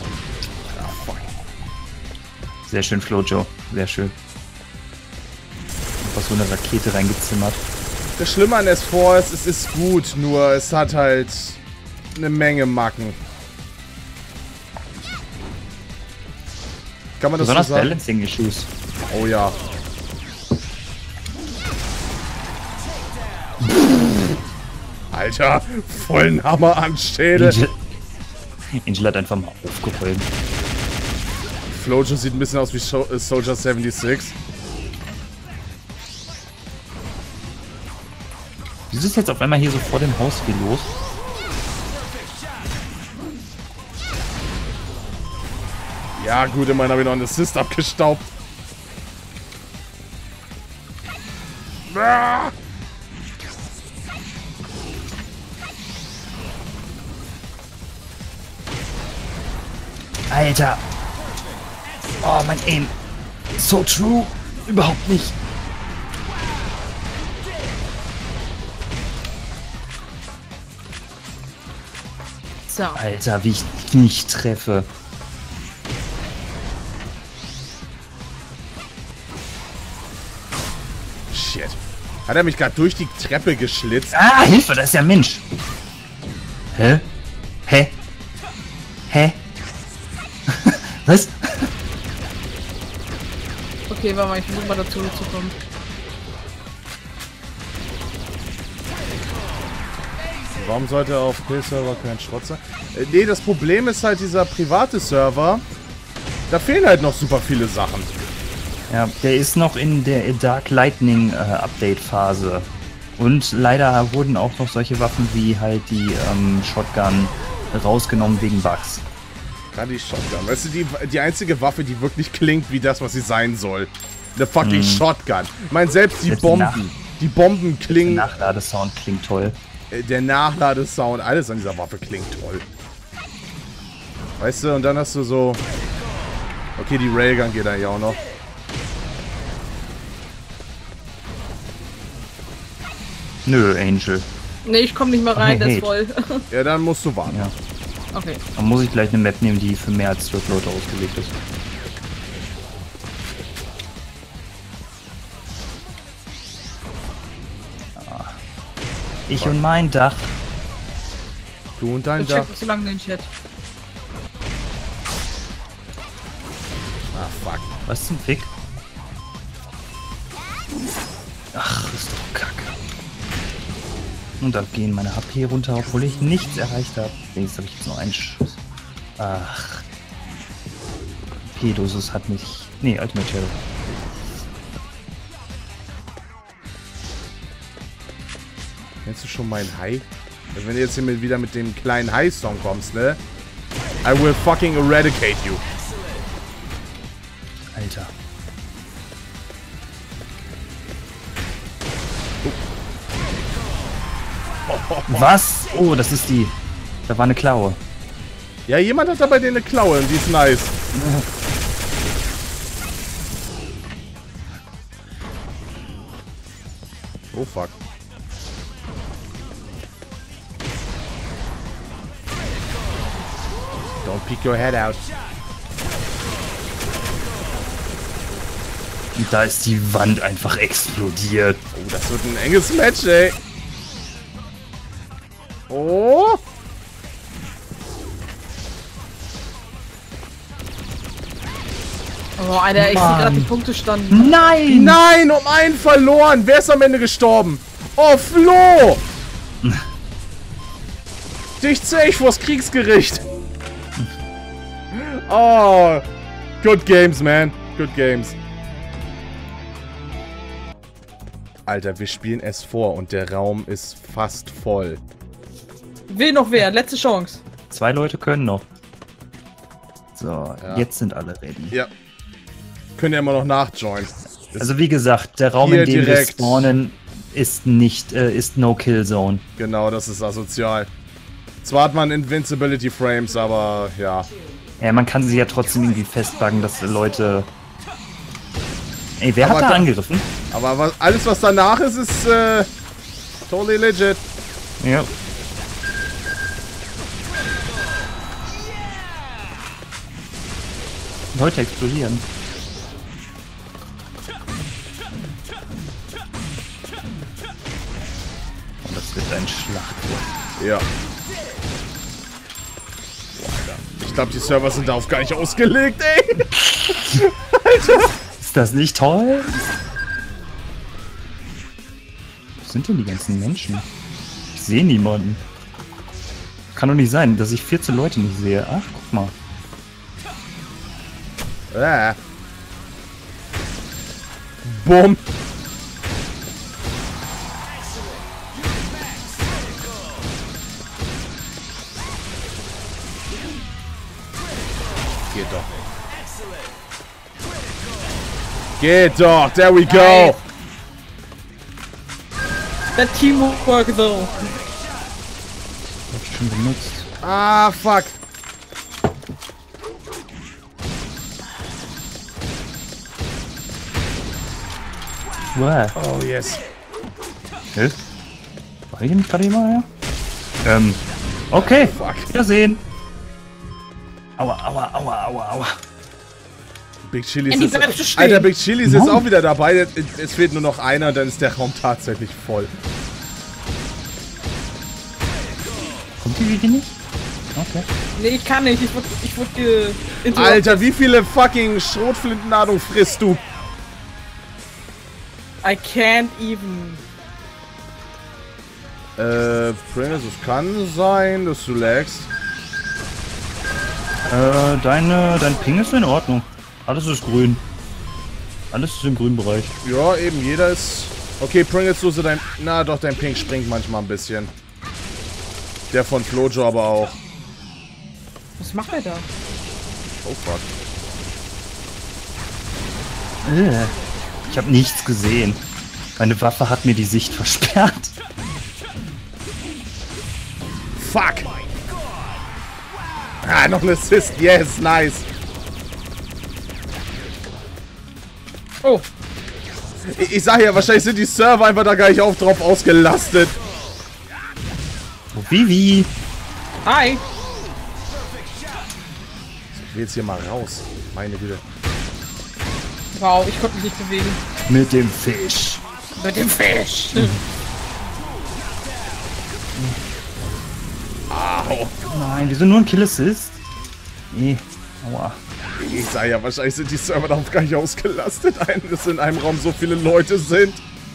Sehr schön, Flojo. Sehr schön. Einfach so eine Rakete reingezimmert. Das Schlimme an S vier ist, es ist gut, nur es hat halt eine Menge Macken. Kann man das so Besonders sagen? Balancing Issues. Oh ja. Alter, vollen Hammer an Schädel. Angel, Angel hat einfach mal aufgeräumt. Flojo sieht ein bisschen aus wie Sho äh, Soldier sechsundsiebzig. Wieso ist jetzt auf einmal hier so vor dem Haus viel los? Ja gut, immerhin habe ich noch einen Assist abgestaubt. Ah! Alter! Oh, mein Aim! So true! Überhaupt nicht! So. Alter, wie ich nicht treffe. Shit. Hat er mich gerade durch die Treppe geschlitzt? Ah, Hilfe, das ist ja ein Mensch! Hä? Hä? Hä? Was? Okay, warte mal, ich versuche mal dazu zu kommen. Warum sollte auf P-Server kein Schrott sein? Äh, nee, das Problem ist halt dieser private Server. Da fehlen halt noch super viele Sachen. Ja, der ist noch in der Dark Lightning äh, Update Phase. Und leider wurden auch noch solche Waffen wie halt die ähm, Shotgun rausgenommen wegen Bugs. Gerade die Shotgun. Weißt du, die, die einzige Waffe, die wirklich klingt wie das, was sie sein soll. Eine fucking Mhm. Shotgun. Ich meine, selbst die Selbst die Bomben. Nach- Die Bomben Der klingen. Nachladesound klingt toll. Äh, Der Nachladesound, alles an dieser Waffe klingt toll. Weißt du, und dann hast du so... Okay, die Railgun geht eigentlich auch noch. Nö, Angel. Nee, ich komme nicht mehr rein, Okay, das ist Hate. voll. Ja, dann musst du warten. Ja. Okay. Dann muss ich gleich eine Map nehmen, die für mehr als zwölf Leute ausgelegt ist. Ah. Ich und mein Dach. Du und dein Ich Dach. check so lange den Chat. Was zum Fick? Ach, ist doch kacke. Und da gehen meine H P runter, obwohl ich nichts erreicht habe. Wenigstens habe ich jetzt nur einen Schuss. Ach. Pedosus hat mich... Nee, Ultimate Shadow. Kennst du schon meinen High? Also wenn du jetzt hier mit, wieder mit dem kleinen High-Song kommst, ne? I will fucking eradicate you. Alter. Was? Oh, das ist die. Da war eine Klaue. Ja, jemand hat dabei eine Klaue und die ist nice. Oh fuck. Don't peek your head out. Und da ist die Wand einfach explodiert. Oh, das wird ein enges Match, ey. Oh. Oh, Alter, ich sehe gerade die Punkte standen. Nein! Nein, um einen verloren. Wer ist am Ende gestorben? Oh, Flo! Dich zäh ich vors Kriegsgericht. Oh, good games, man. Good games. Alter, wir spielen S vier und der Raum ist fast voll. Will noch wer? Letzte Chance. Zwei Leute können noch. So, Ja. jetzt sind alle ready. Ja. Können ja immer noch nachjoinen. Das Also wie gesagt, der Raum, Hier in dem direkt. wir spawnen, ist nicht, äh, ist No-Kill-Zone. Genau, das ist asozial. Zwar hat man Invincibility Frames, aber ja. Ja, man kann sie ja trotzdem irgendwie festbuggen, dass Leute... Ey, wer Aber hat da da- angegriffen? Aber was, alles, was danach ist, ist äh, totally legit. Ja. Leute explodieren. Und das wird ein Schlachtwort. Ja. Ich glaube, die Server sind darauf gar nicht ausgelegt, ey. Ist das nicht toll? Wo sind denn die ganzen Menschen? Ich sehe niemanden. Kann doch nicht sein, dass ich vierzehn Leute nicht sehe. Ach, guck mal. Äh. Bumm. Geht doch. Geht doch. There we go. That teamwork though. Hab ich schon benutzt. Ah, fuck. Wow. Oh, yes. Hä? War hier nicht gerade jemand, ja? Ähm. Okay. Fuck. Wiedersehen. Aua, aua, aua, aua, aua. Big Chili Andy, ist bleibst du stehen? Alter, Big Chili ist jetzt Mann. auch wieder dabei. Es, es fehlt nur noch einer, dann ist der Raum tatsächlich voll. Kommt die Video nicht? Okay. Nee, ich kann nicht. Ich wurde ich wurde ge... interrupted. Alter, wie viele fucking Schrotflintenladungen frisst du? I can't even. Äh, Pringles, es kann sein, dass du lagst. Äh, deine, dein Ping ist in Ordnung. Alles ist grün. Alles ist im grünen Bereich. Ja, eben, jeder ist... Okay, Pringles, du so dein... Na doch, dein Ping springt manchmal ein bisschen. Der von Flojo aber auch. Was macht er da? Oh, fuck. Äh, Ich habe nichts gesehen. Meine Waffe hat mir die Sicht versperrt. Fuck! Ah, noch ein Assist. Yes, nice. Oh, Ich, ich sag ja, wahrscheinlich sind die Server einfach da gar nicht auf drauf ausgelastet. Oh, Vivi. hi. Ich will jetzt hier mal raus. Meine Güte. Wow, ich konnte mich nicht bewegen. Mit dem Fisch. Mit dem Fisch. Au. Nein, wieso nur ein Kill Assist? Nee. Aua. Ich sag ja, wahrscheinlich sind die Server darauf gar nicht ausgelastet, dass in einem Raum so viele Leute sind.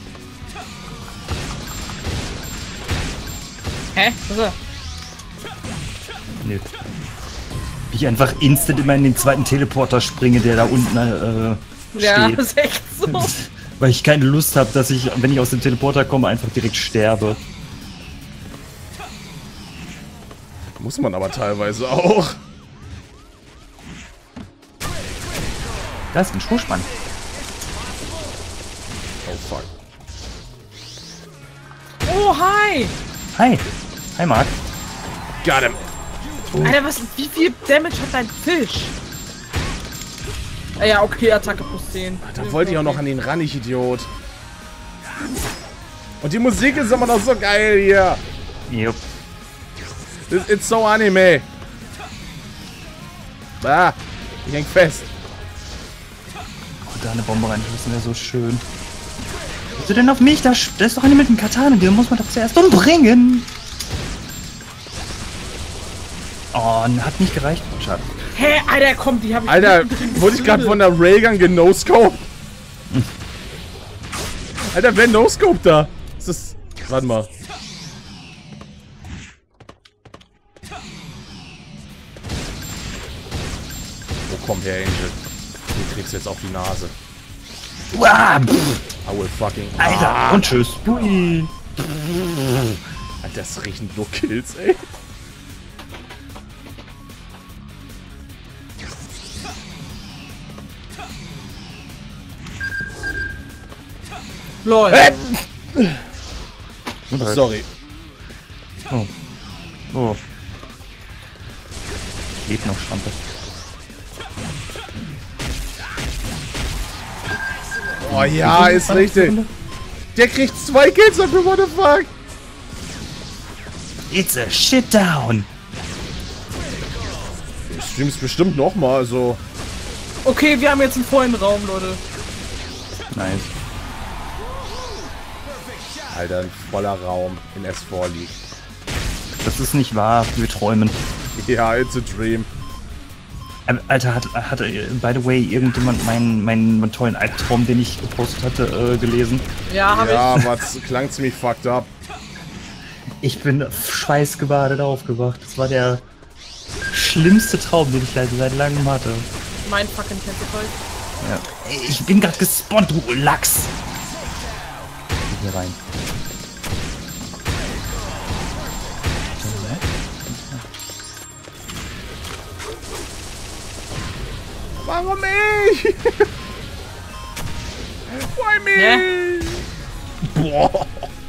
Hä? Also. Nee. Ich einfach instant immer in den zweiten Teleporter springe, der da unten äh, Ja, steht. ist echt so. Weil ich keine Lust habe, dass ich, wenn ich aus dem Teleporter komme, einfach direkt sterbe. Muss man aber teilweise auch. Da ist ein Schuhspann. Oh fuck. Oh, hi! Hi. Hi, Marc. Got him. Alter, was, wie viel Damage hat dein Fisch? Ah ja, okay, Attacke plus zehn. Da wollte ich auch noch an den ran, ich Idiot. Und die Musik ist immer noch so geil hier. Jupp. It's, it's so anime. Ah, ich häng fest. Oh, da eine Bombe reinschießen wäre so schön. Was du denn auf mich? Da, da ist doch eine mit dem Katana, den muss man doch zuerst umbringen. Oh, hat nicht gereicht. Schade. Hä, Alter, komm, die hab ich... Alter, wurde ich gerade von der Railgun genoscope? Alter, wer noscope da? Ist das... Warte mal. Wo kommt her, Angel? Du kriegst jetzt auf die Nase. Uah, I will fucking... Alter, Ah. und tschüss. Hui. Alter, das riechen nur Kills, ey. LOL. Äh. Sorry. Oh. Oh. Lebt noch, Schrampe. Oh ja, ist richtig. Der kriegt zwei Kills ab, what the fuck? It's a shit down. Du streamst bestimmt nochmal, also. Okay, wir haben jetzt einen vollen Raum, Leute. Nice. Alter, ein voller Raum in S vier liegt. Das ist nicht wahr. Wir träumen. Ja, it's a dream. Ähm, Alter, hat, hat äh, by the way irgendjemand meinen, meinen, meinen tollen Albtraum, den ich gepostet hatte, äh, gelesen? Ja, hab Ja, aber es klang ziemlich fucked up. Ich bin schweißgebadet aufgewacht. Das war der schlimmste Traum, den ich seit, seit langem hatte. ich. Mein fucking Tentacle. Ja. Ey, ich bin gerade gespawnt, du Lachs. Hier rein. Warum ich? Why me? Hä? Boah.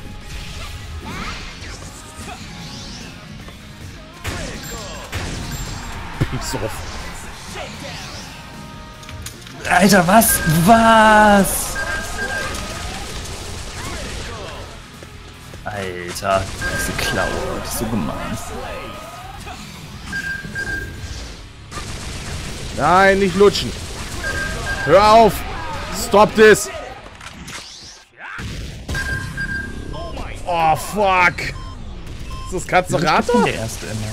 Peace off. Alter, was? Was? Alter, diese Klaue, das ist so gemein. Nein, nicht lutschen. Hör auf. Stop this. Oh, fuck. Ist das Katzerator? Der erste immer.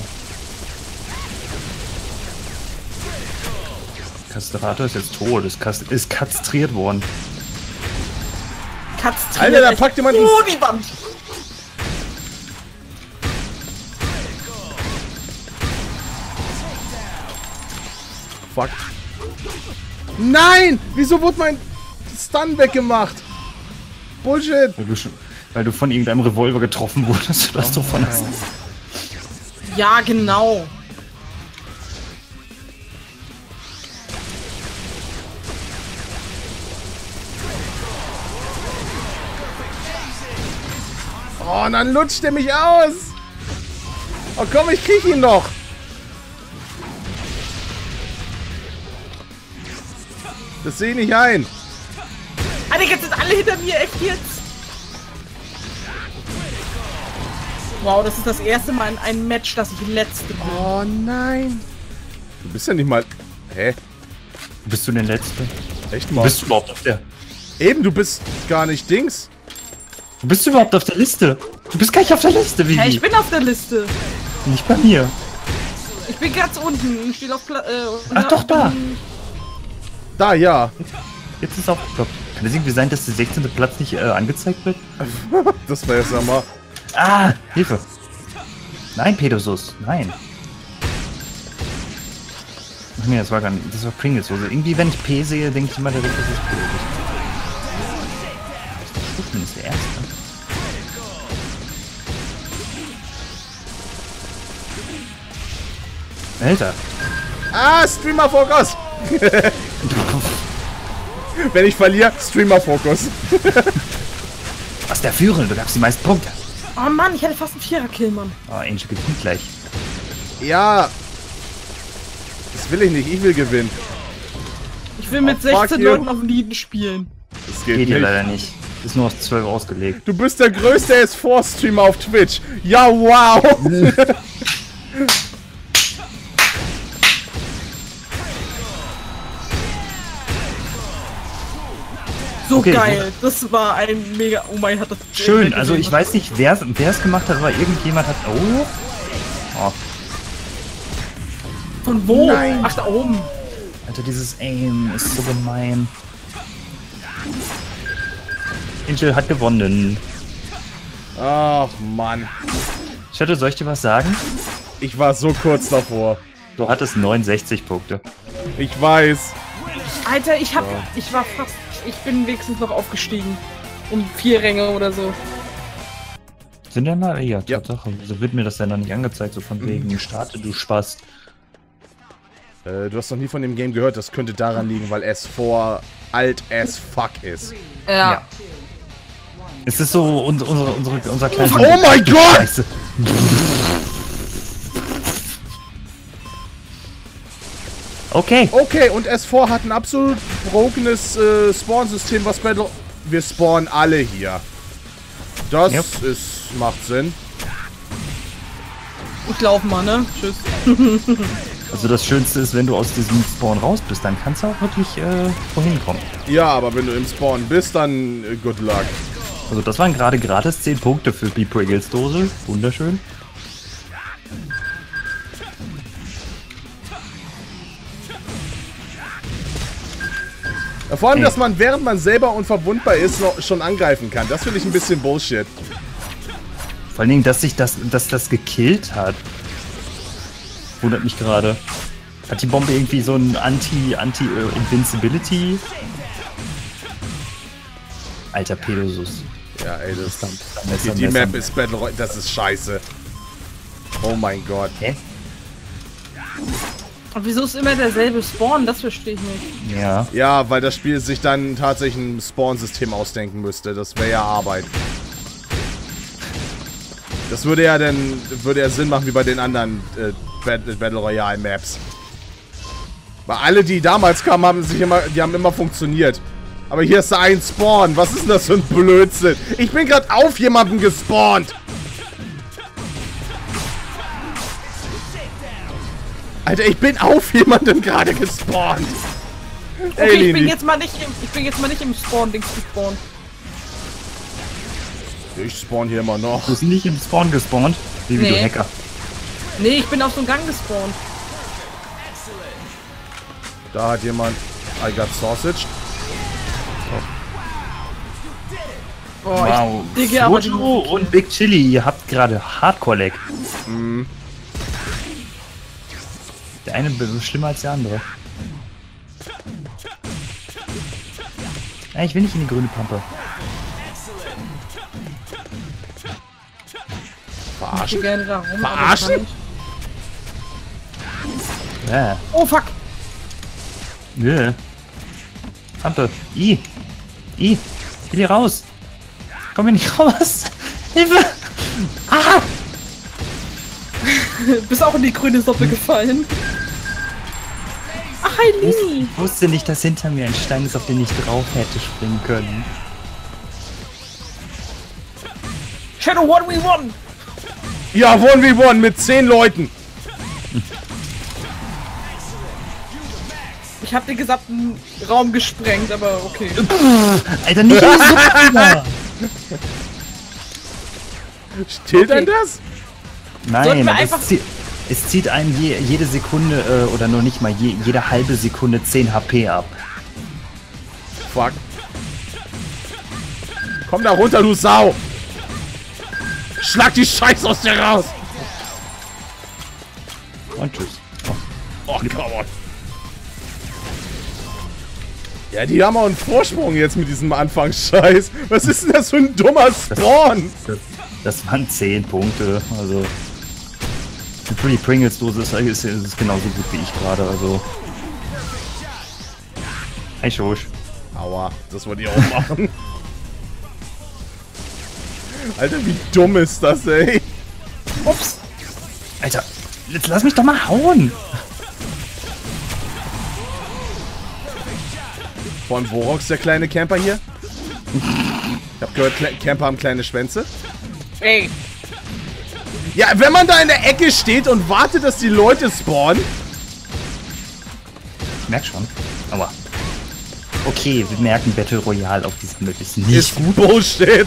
Kastrator ist jetzt tot, ist, kast ist kastriert worden. Kastriert. Alter, da packt jemand... Oh, die Wand. Fuck. Nein! Wieso wurde mein Stun weggemacht? Bullshit. Weil du, schon, weil du von irgendeinem Revolver getroffen wurdest, was du von hast. Ja, genau. Oh, und dann lutscht er mich aus. Oh komm, ich krieg ihn noch. Das sehe ich nicht ein. Alter, jetzt sind alle hinter mir, echt jetzt? Wow, das ist das erste Mal in einem Match, dass ich Letzte bin. Oh nein. Du bist ja nicht mal... Hä? Bist du der Letzte? Echt Du mal? bist überhaupt auf der... Eben, du bist gar nicht Dings. Du bist überhaupt auf der Liste. Du bist gar nicht auf der Liste, Vivi. Hey, ich bin auf der Liste. Nicht bei mir. Ich bin ganz unten. Ich stehe auf Pla äh, Ach, doch, da. Da, ja. Jetzt ist es aufgeploppt. Kann es irgendwie sein, dass der sechzehnte Platz nicht äh, angezeigt wird? Das war jetzt einmal. Ah, Hilfe. Nein, Pedosus, nein. Ach nee, das war gar nicht, das war Pringles. Also irgendwie, wenn ich P sehe, denke ich immer direkt, das ist Pedosus. Stufen ist der erste. Alter. Ah, Streamer-Fokus! Wenn ich verliere, Streamer-Fokus. Was der Führende, du gabst die meisten Punkte. Oh Mann, ich hatte fast einen Vierer-Kill, Mann. Oh, Angel gewinnt gleich. Ja. Das will ich nicht, ich will gewinnen. Ich will mit Oh, fuck sechzehn you. Leuten auf Lieden spielen. Das geht, Geht hier nicht. leider nicht. Ist nur aus zwölf ausgelegt. Du bist der größte S vier Streamer auf Twitch. Ja, wow. So Okay, geil. Das war ein mega... Oh mein, hat das... Schön, also ich weiß nicht, wer es gemacht hat, aber irgendjemand hat... Oh. Oh. Von wo? Nein. Ach, da oben. Alter, dieses Aim ist so gemein. Angel hat gewonnen. Ach, Mann. Shadow, soll ich dir was sagen? Ich war so kurz davor. Du hattest neunundsechzig Punkte. Ich weiß. Alter, ich hab... Ich war fast... Ich bin wenigstens noch aufgestiegen. Um vier Ränge oder so. Sind ja mal... Ja, Ja. Tatsache. Wieso wird mir das denn noch nicht angezeigt? So von wegen, starte, du Spaß. Äh, du hast noch nie von dem Game gehört. Das könnte daran liegen, weil S vier alt as fuck ist. Ja. Ja. Es ist so unsere, unsere, unsere, unser kleines... Oh mein Gott! Scheiße. Okay. Okay, und S vier hat ein absolut brokenes äh, Spawn-System, was Battle... Wir spawnen alle hier. Das Yep. ist... macht Sinn. Ich lauf mal, ne? Tschüss. Also das Schönste ist, wenn du aus diesem Spawn raus bist, dann kannst du auch wirklich äh, wohin kommen. Ja, aber wenn du im Spawn bist, dann äh, good luck. Also das waren gerade gratis zehn Punkte für die Pringles Dose. Wunderschön. Ja, vor allem, Ey. dass man, während man selber unverwundbar ist, noch schon angreifen kann. Das finde ich ein bisschen Bullshit. Vor allen Dingen, dass sich das, dass das gekillt hat. Wundert mich gerade. Hat die Bombe irgendwie so ein Anti, Anti äh, Invincibility? Alter Pedosus. Ja, ey, das... Dann Die, Messer, die Messer. Map ist Battle Royale, das ist scheiße. Oh mein Gott. Hä? Und wieso ist immer derselbe Spawn? Das verstehe ich nicht. Ja. Ja, weil das Spiel sich dann tatsächlich ein Spawn-System ausdenken müsste. Das wäre ja Arbeit. Das würde ja dann, würde ja Sinn machen wie bei den anderen äh, Battle, Battle Royale Maps. Weil alle, die damals kamen, haben sich immer, die haben immer funktioniert. Aber hier ist da ein Spawn. Was ist denn das für ein Blödsinn? Ich bin gerade auf jemanden gespawnt. Alter, ich bin auf jemanden gerade gespawnt. Okay, Ey, ich bin Lini. jetzt mal nicht im, ich bin jetzt mal nicht im Spawn-Dings gespawnt. Ich spawn hier immer noch. Du bist nicht im Spawn gespawnt. Wie, wie du Nee. Hacker. Nee, ich bin auf so einem Gang gespawnt. Da hat jemand I got sausage. Boah, Wow. ich digge aber die Flojo und Big Chili, ihr habt gerade Hardcore-Lag. Mhm. Der eine ist schlimmer als der andere. Ja, ich will nicht in die grüne Pampe. Ich Verarschen? geh gerne da rum, aber Verarschen? kann ich- Ja. Oh fuck! Nö. Pampe. I. I. Geh hier raus. Komm hier nicht raus. Hilfe. Ah. Bist auch in die grüne Suppe gefallen. Ach, hi Lini! Ich wusste nicht, dass hinter mir ein Stein ist, auf den ich drauf hätte springen können. Shadow one v one! Ja, one v one mit zehn Leuten. Ich hab den gesamten Raum gesprengt, aber okay. Alter, nicht in die Suppe wieder. Steht Okay. denn das? Nein, Sollten wir aber einfach- es, zieht, es zieht einem je, jede Sekunde, äh, oder noch nicht mal, je, jede halbe Sekunde zehn H P ab. fuck. Komm da runter, du Sau! Schlag die Scheiße aus dir raus! Und tschüss. Oh, come on. Ja, die haben auch einen Vorsprung jetzt mit diesem Anfangsscheiß. Was ist denn das für ein dummer Spawn? Das, das waren zehn Punkte, also... Die Pretty Pringles Dose ist, ist, ist genauso gut wie ich gerade, also... Hey, Schosch. Aua, das wollte ich auch machen. Alter, wie dumm ist das, ey? Ups. Alter, jetzt lass mich doch mal hauen. Von Vorox, der kleine Camper hier? Ich hab gehört, Kle Camper haben kleine Schwänze. Ey. Ja, wenn man da in der Ecke steht und wartet, dass die Leute spawnen. Ich merk schon. Aber. Okay, wir merken Battle Royale auf diesem Map ist nicht Ist gut. Bullshit. Ist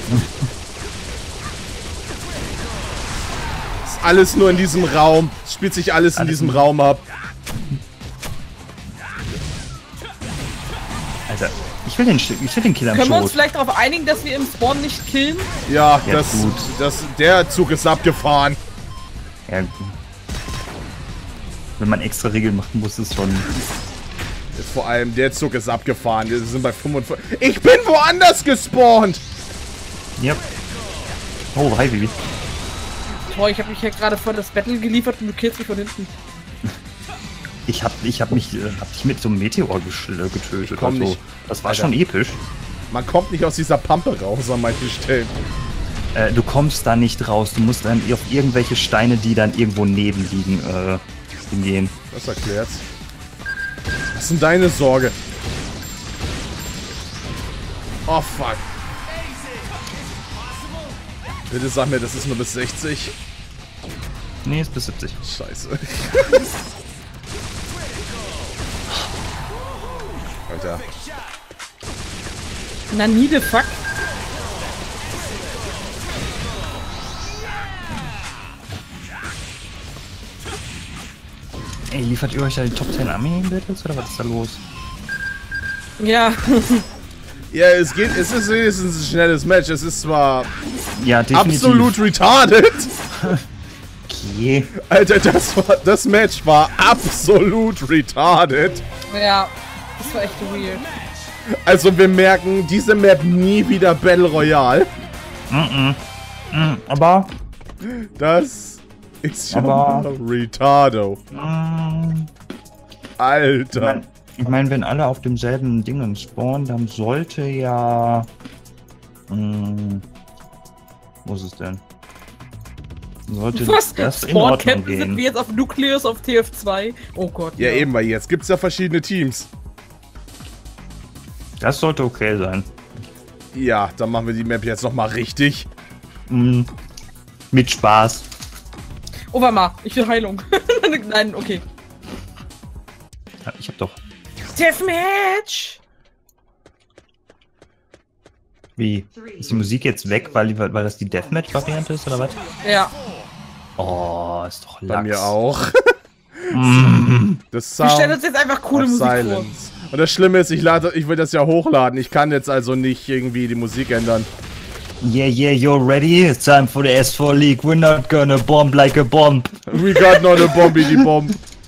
alles nur in diesem Raum. Es spielt sich alles, alles in diesem Raum ab. Alter, ich will den, ich will den Killer am Können wir uns Schoß. vielleicht darauf einigen, dass wir im Spawn nicht killen? Ja, Ja, das, gut. das, der Zug ist abgefahren. Ja, wenn man extra Regeln machen muss, ist schon... Vor allem, der Zug ist abgefahren. Wir sind bei fünfundvierzig. Ich bin woanders gespawnt! Yep. Oh, hi, Baby. Toll, ich habe mich ja gerade vor das Battle geliefert und du killst mich von hinten. Ich hab, ich hab mich, äh, hab dich mit so einem Meteor gesch- getötet. komm Also, nicht. das war Alter. schon episch. Man kommt nicht aus dieser Pampe raus an manchen Stellen. Äh, du kommst da nicht raus. Du musst dann auf irgendwelche Steine, die dann irgendwo neben liegen, äh, hingehen. Das erklärt's. Was ist denn deine Sorge? Oh, fuck. Bitte sag mir, das ist nur bis sechzig. Nee, ist bis siebzig. Scheiße. Alter. Na, nie the fuck. Ey, liefert ihr euch da die Top zehn Armee-Battles oder was ist da los? Ja. Ja, es geht, es ist wenigstens ein schnelles Match. Es ist zwar Ja, definitiv. absolut retarded. Okay. Alter, das war, das Match war absolut retarded. Ja. Das war echt weird. Also wir merken, diese Map nie wieder Battle Royale. Mm -mm. Aber. Das ist schon Aber- retardo. Mm, Alter. ich meine, ich mein, wenn alle auf demselben Dingen spawnen, dann sollte ja. Mm, wo ist es denn? Sollte Was? das in Spawn Ordnung Campen sind gehen. wir jetzt auf Nucleus auf T F zwei? Oh Gott. Ja, eben, weil jetzt gibt's ja verschiedene Teams. Das sollte okay sein. Ja, dann machen wir die Map jetzt nochmal richtig. Mm, mit Spaß. Oh, warte mal. Ich will Heilung. Nein, okay. Ja, ich hab doch. Deathmatch! Wie? Ist die Musik jetzt weg, weil, weil das die Deathmatch-Variante ist, oder was? Ja. Oh, ist doch Bei Lachs. mir auch. Mm. Das Wir stellen Sound uns jetzt einfach coole of Musik Silence. Und das Schlimme ist, ich lade, ich will das ja hochladen. Ich kann jetzt also nicht irgendwie die Musik ändern. Yeah, yeah, you're ready? It's time for the S four League. We're not gonna bomb like a bomb. We got not a bombi die Bomb.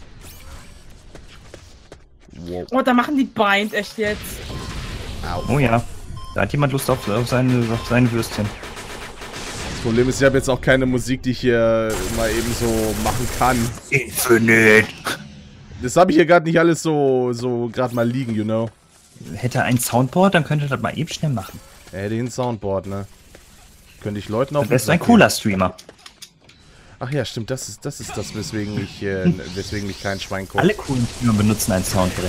Wow. vor. Oh, da machen die Bind echt jetzt. Oh ja. Da hat jemand Lust auf, auf, seine, auf seine Würstchen. Das Problem ist, ich habe jetzt auch keine Musik, die ich hier mal eben so machen kann. Infinite. Das habe ich hier gerade nicht alles so, so gerade mal liegen, you know. Hätte er ein Soundboard, dann könnte er das mal eben schnell machen. Ey, den Soundboard, ne? Könnte ich Leuten auf Dann den wärst du ein Sack cooler Streamer. gehen. Ach ja, stimmt, das ist das, ist das weswegen ich, äh, weswegen ich kein Schwein gucke. Alle coolen Streamer benutzen ein Soundbrett.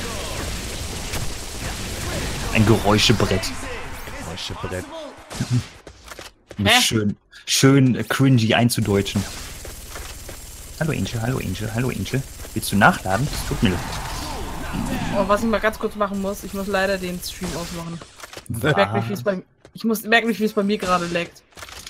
Ein Geräuschebrett. Geräuschebrett. Um es Hä? schön, schön äh, cringy einzudeutschen. Hallo Angel, hallo Angel, hallo Angel. Willst du nachladen? Das tut mir leid. Oh, was ich mal ganz kurz machen muss, ich muss leider den Stream ausmachen. Ich merke mich, wie es bei, ich muss, merke mich, wie es bei mir gerade laggt.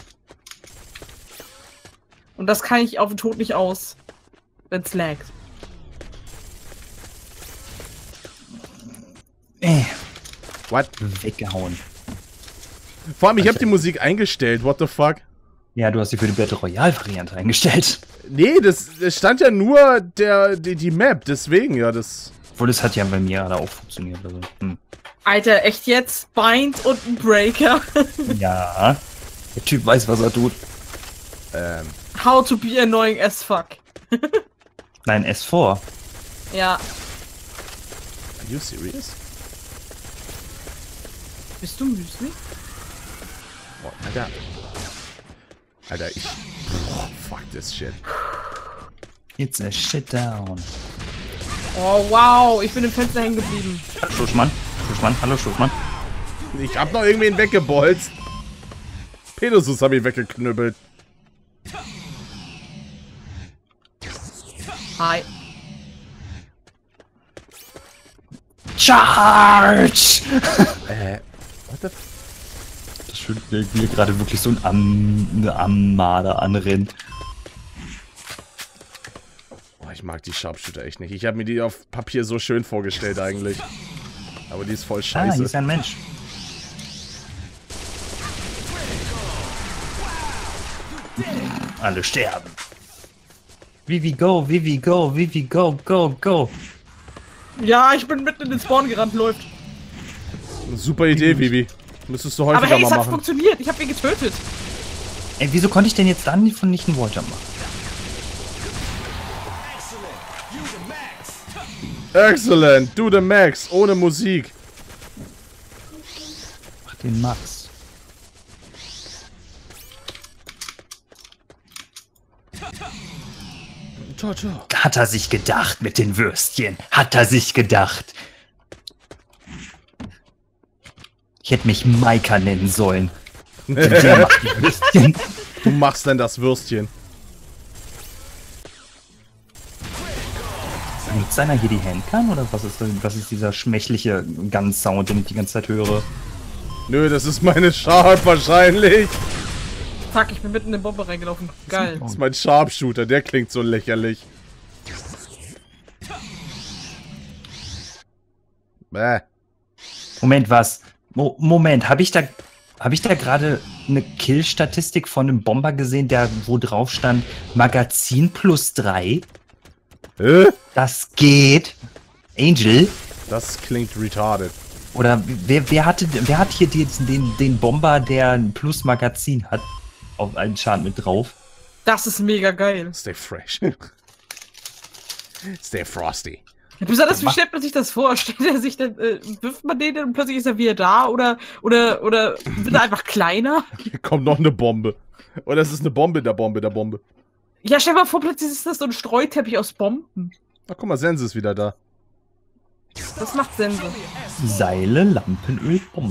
Und das kann ich auf den Tod nicht aus, wenn es laggt. Äh. What? Weggehauen. Vor allem, ich habe die Musik eingestellt. What the fuck? Ja, du hast sie für die Battle Royale Variante eingestellt. Nee, das, das stand ja nur der, die, die Map. Deswegen, ja, das... Obwohl, das hat ja bei mir gerade auch funktioniert. Also, hm. Alter, echt jetzt? Bind und ein Breaker. Ja. Der Typ weiß, was er tut. Ähm... How to be annoying as fuck. Nein, S vier. Ja. Are you serious? Bist du Müsli? Oh, Alter. Alter, ich... Oh, fuck this shit. It's a shit down. Oh, wow. Ich bin im Fenster hängen geblieben. Schuschmann. Schuschmann. Hallo, Schuschmann. Ich hab noch irgendwen weggebolzt. Pegasus hab ich weggeknüppelt. Hi. Charge! Äh, what the... Das schön, wie mir gerade wirklich so ein Am eine Armada anrennt. Oh, ich mag die Sharpshooter echt nicht. Ich habe mir die auf Papier so schön vorgestellt eigentlich. Aber die ist voll Ah, scheiße. hier ist ein Mensch. Alle sterben. Vivi, go, Vivi, go, Vivi, go, go, go. Ja, ich bin mitten in den Spawn gerannt, läuft. Super Idee, Vivi. Müsstest du häufiger Aber hey, mal es hat machen. funktioniert. Ich habe ihn getötet. Ey, wieso konnte ich denn jetzt dann von nicht einen Walljump machen? Excellent, do the max, ohne Musik. Mach den Max. Ciao, ciao. Hat er sich gedacht mit den Würstchen? Hat er sich gedacht? Ich hätte mich Maika nennen sollen. Denn der macht die Würstchen. Du machst denn das Würstchen. Nutzt einer hier die Handgun oder was ist, was ist dieser schmächliche Gun-Sound, den ich die ganze Zeit höre? Nö, das ist meine Sharp wahrscheinlich. Fuck, ich bin mitten in eine Bombe reingelaufen. Geil. Das ist mein Sharpshooter, der klingt so lächerlich. Bäh. Moment, was? Mo Moment, habe ich da habe ich da gerade eine Kill-Statistik von einem Bomber gesehen, der wo drauf stand Magazin plus drei? Hä? Das geht. Angel? Das klingt retarded. Oder wer, wer hatte wer hat hier den, den, den Bomber, der ein Plus Magazin hat, auf einen Schaden mit drauf? Das ist mega geil. Stay fresh. Stay frosty. Besonders, wie stellt man sich das vor? Stellt er sich dann, äh, wirft man den und plötzlich ist er wieder da? Oder, oder, oder wird er einfach kleiner? Hier kommt noch eine Bombe. Oder es ist eine Bombe in der Bombe der Bombe. Ja, stell dir mal vor, plötzlich ist das so ein Streuteppich aus Bomben. Ach, guck mal, Sense ist wieder da. Das macht Sense. Seile, Lampenöl, Bomben.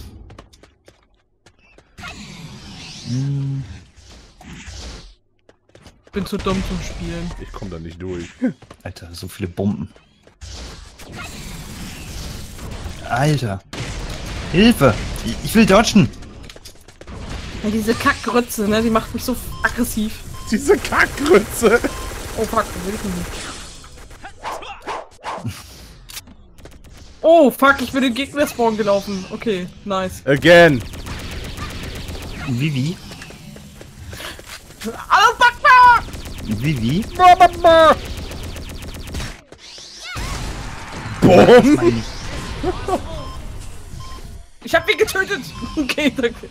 Hm. Bin zu dumm zum Spielen. Ich komm da nicht durch. Alter, so viele Bomben. Alter. Hilfe! Ich, ich will dodgen! Ja, diese Kackgrütze, ne, die macht mich so aggressiv. Diese Kackgrütze. Oh fuck, will ich nicht. Oh fuck, ich bin den Gegner-Spawn gelaufen. Okay, nice. Again. Vivi? Alles Backbar! Vivi? Boom. Ich hab ihn getötet! Okay, danke.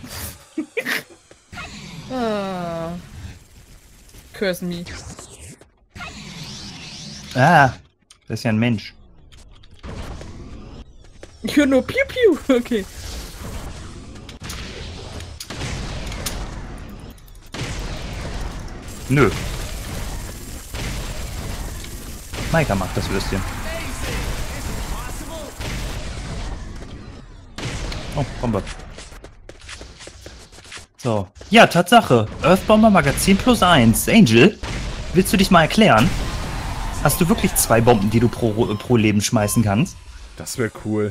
ah. Curse me. Ah, das ist ja ein Mensch. Ich höre nur Piu Piu. Okay. Nö. Maika macht das Würstchen. Oh, Bombe. So. Ja, Tatsache. Earthbomber Magazin plus eins. Angel, willst du dich mal erklären? Hast du wirklich zwei Bomben, die du pro, pro Leben schmeißen kannst? Das wäre cool.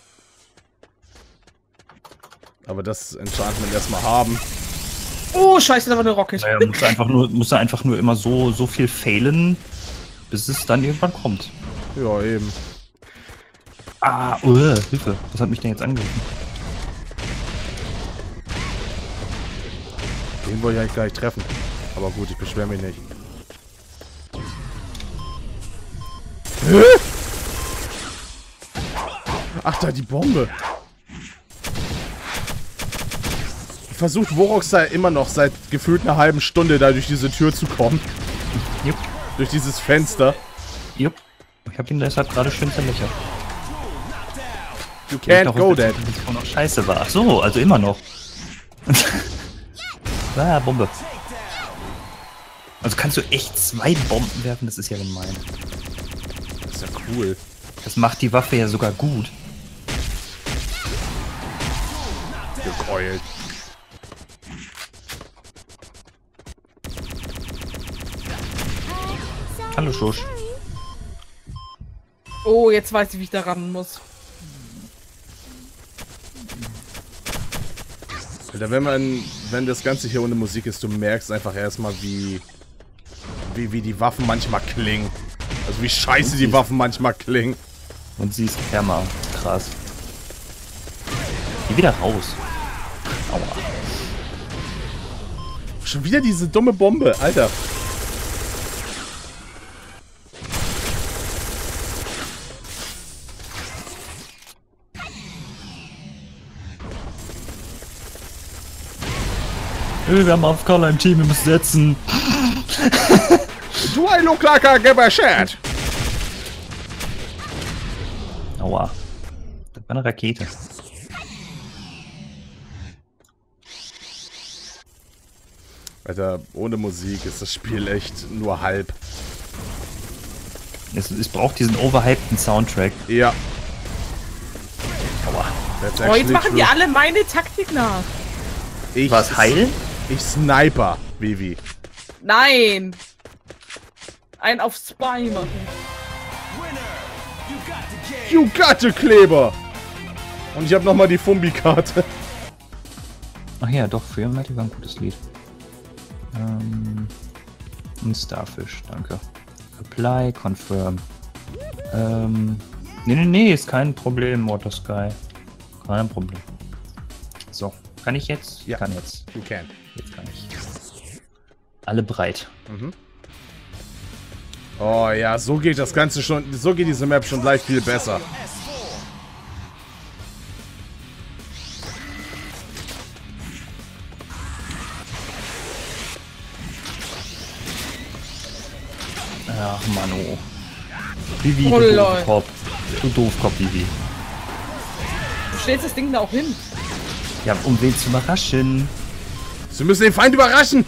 Aber das Enchantment erstmal haben. Oh, scheiße, da war eine Rocket. Naja, musst du einfach nur, musst du einfach nur immer so, so viel failen, bis es dann irgendwann kommt. Ja, eben. Ah, uh, Hilfe. Was hat mich denn jetzt angegriffen? Den wollte ich eigentlich gar nicht treffen. Aber gut, ich beschwere mich nicht. Hä? Ach, da die Bombe. Versucht Vorox da immer noch seit gefühlt einer halben Stunde da durch diese Tür zu kommen. Jupp. Durch dieses Fenster. Jupp. Ich hab ihn deshalb gerade schön zerlöchert. You can't go there. that. Das noch scheiße war. Ach so, also immer noch. Ah, Bombe. Also kannst du echt zwei Bomben werfen? Das ist ja gemein. Das ist ja cool. Das macht die Waffe ja sogar gut. Gekeult. Hallo Schusch. Oh, jetzt weiß ich, wie ich da ran muss. Alter, wenn man, wenn das Ganze hier ohne Musik ist, du merkst einfach erstmal, wie, wie, wie die Waffen manchmal klingen. Also wie scheiße die Waffen manchmal klingen. Und sie ist Perma. Krass. Geh wieder raus. Aua. Schon wieder diese dumme Bombe, Alter. Wir haben auf Collar im Team, wir müssen setzen. Do I look like I give a shit? Aua. Das war eine Rakete. Alter, ohne Musik ist das Spiel echt nur halb. Es, es braucht diesen overhypten Soundtrack. Ja. Aua. That's Oh, jetzt machen true. die alle meine Taktik nach. Ich, Was, heilen? Ich Sniper, Vivi. Nein. Ein auf Spy machen. You got the Kleber! Und ich habe nochmal die Fumbi-Karte. Ach ja, doch, Freedom Mighty war ein gutes Lied. Ähm, ein Starfish, danke. Apply, confirm. Ähm, nee, nee, nee, ist kein Problem, Water Sky. Kein Problem. So, kann ich jetzt? Ja. Kann jetzt. You can. Jetzt kann ich. Alle breit. Mhm. Oh ja, so geht das Ganze schon, so geht diese Map schon gleich viel besser. Ach, Mann, oh. Vivi, Oh, du lol. Doofkopf. Du Doofkopf, Vivi. Du stellst das Ding da auch hin. Ja, um wen zu überraschen. Sie müssen den Feind überraschen.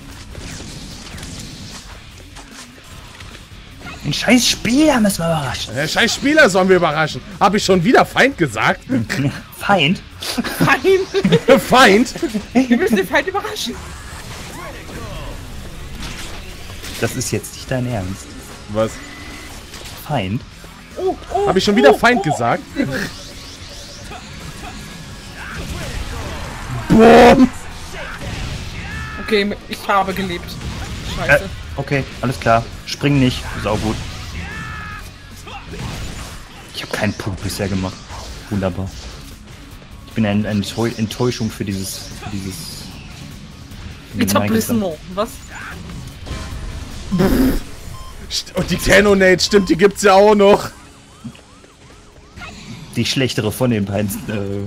Den scheiß Spieler müssen wir überraschen. Der scheiß Spieler sollen wir überraschen. Habe ich schon wieder Feind gesagt? Feind? Nein. Feind? Wir müssen den Feind überraschen. Das ist jetzt nicht dein Ernst. Was? Feind? Oh, oh, Habe ich schon wieder oh, Feind oh. gesagt? Boom! Okay, ich habe gelebt. Äh, Scheiße. okay, alles klar. Spring nicht. Sau gut. Ich habe keinen Punkt bisher gemacht. Wunderbar. Ich bin eine, eine Enttäu- Enttäuschung für dieses... Für dieses für Etablissement. Was? Und die Cannonade, stimmt, die gibt's ja auch noch. Die schlechtere von den beiden. Äh,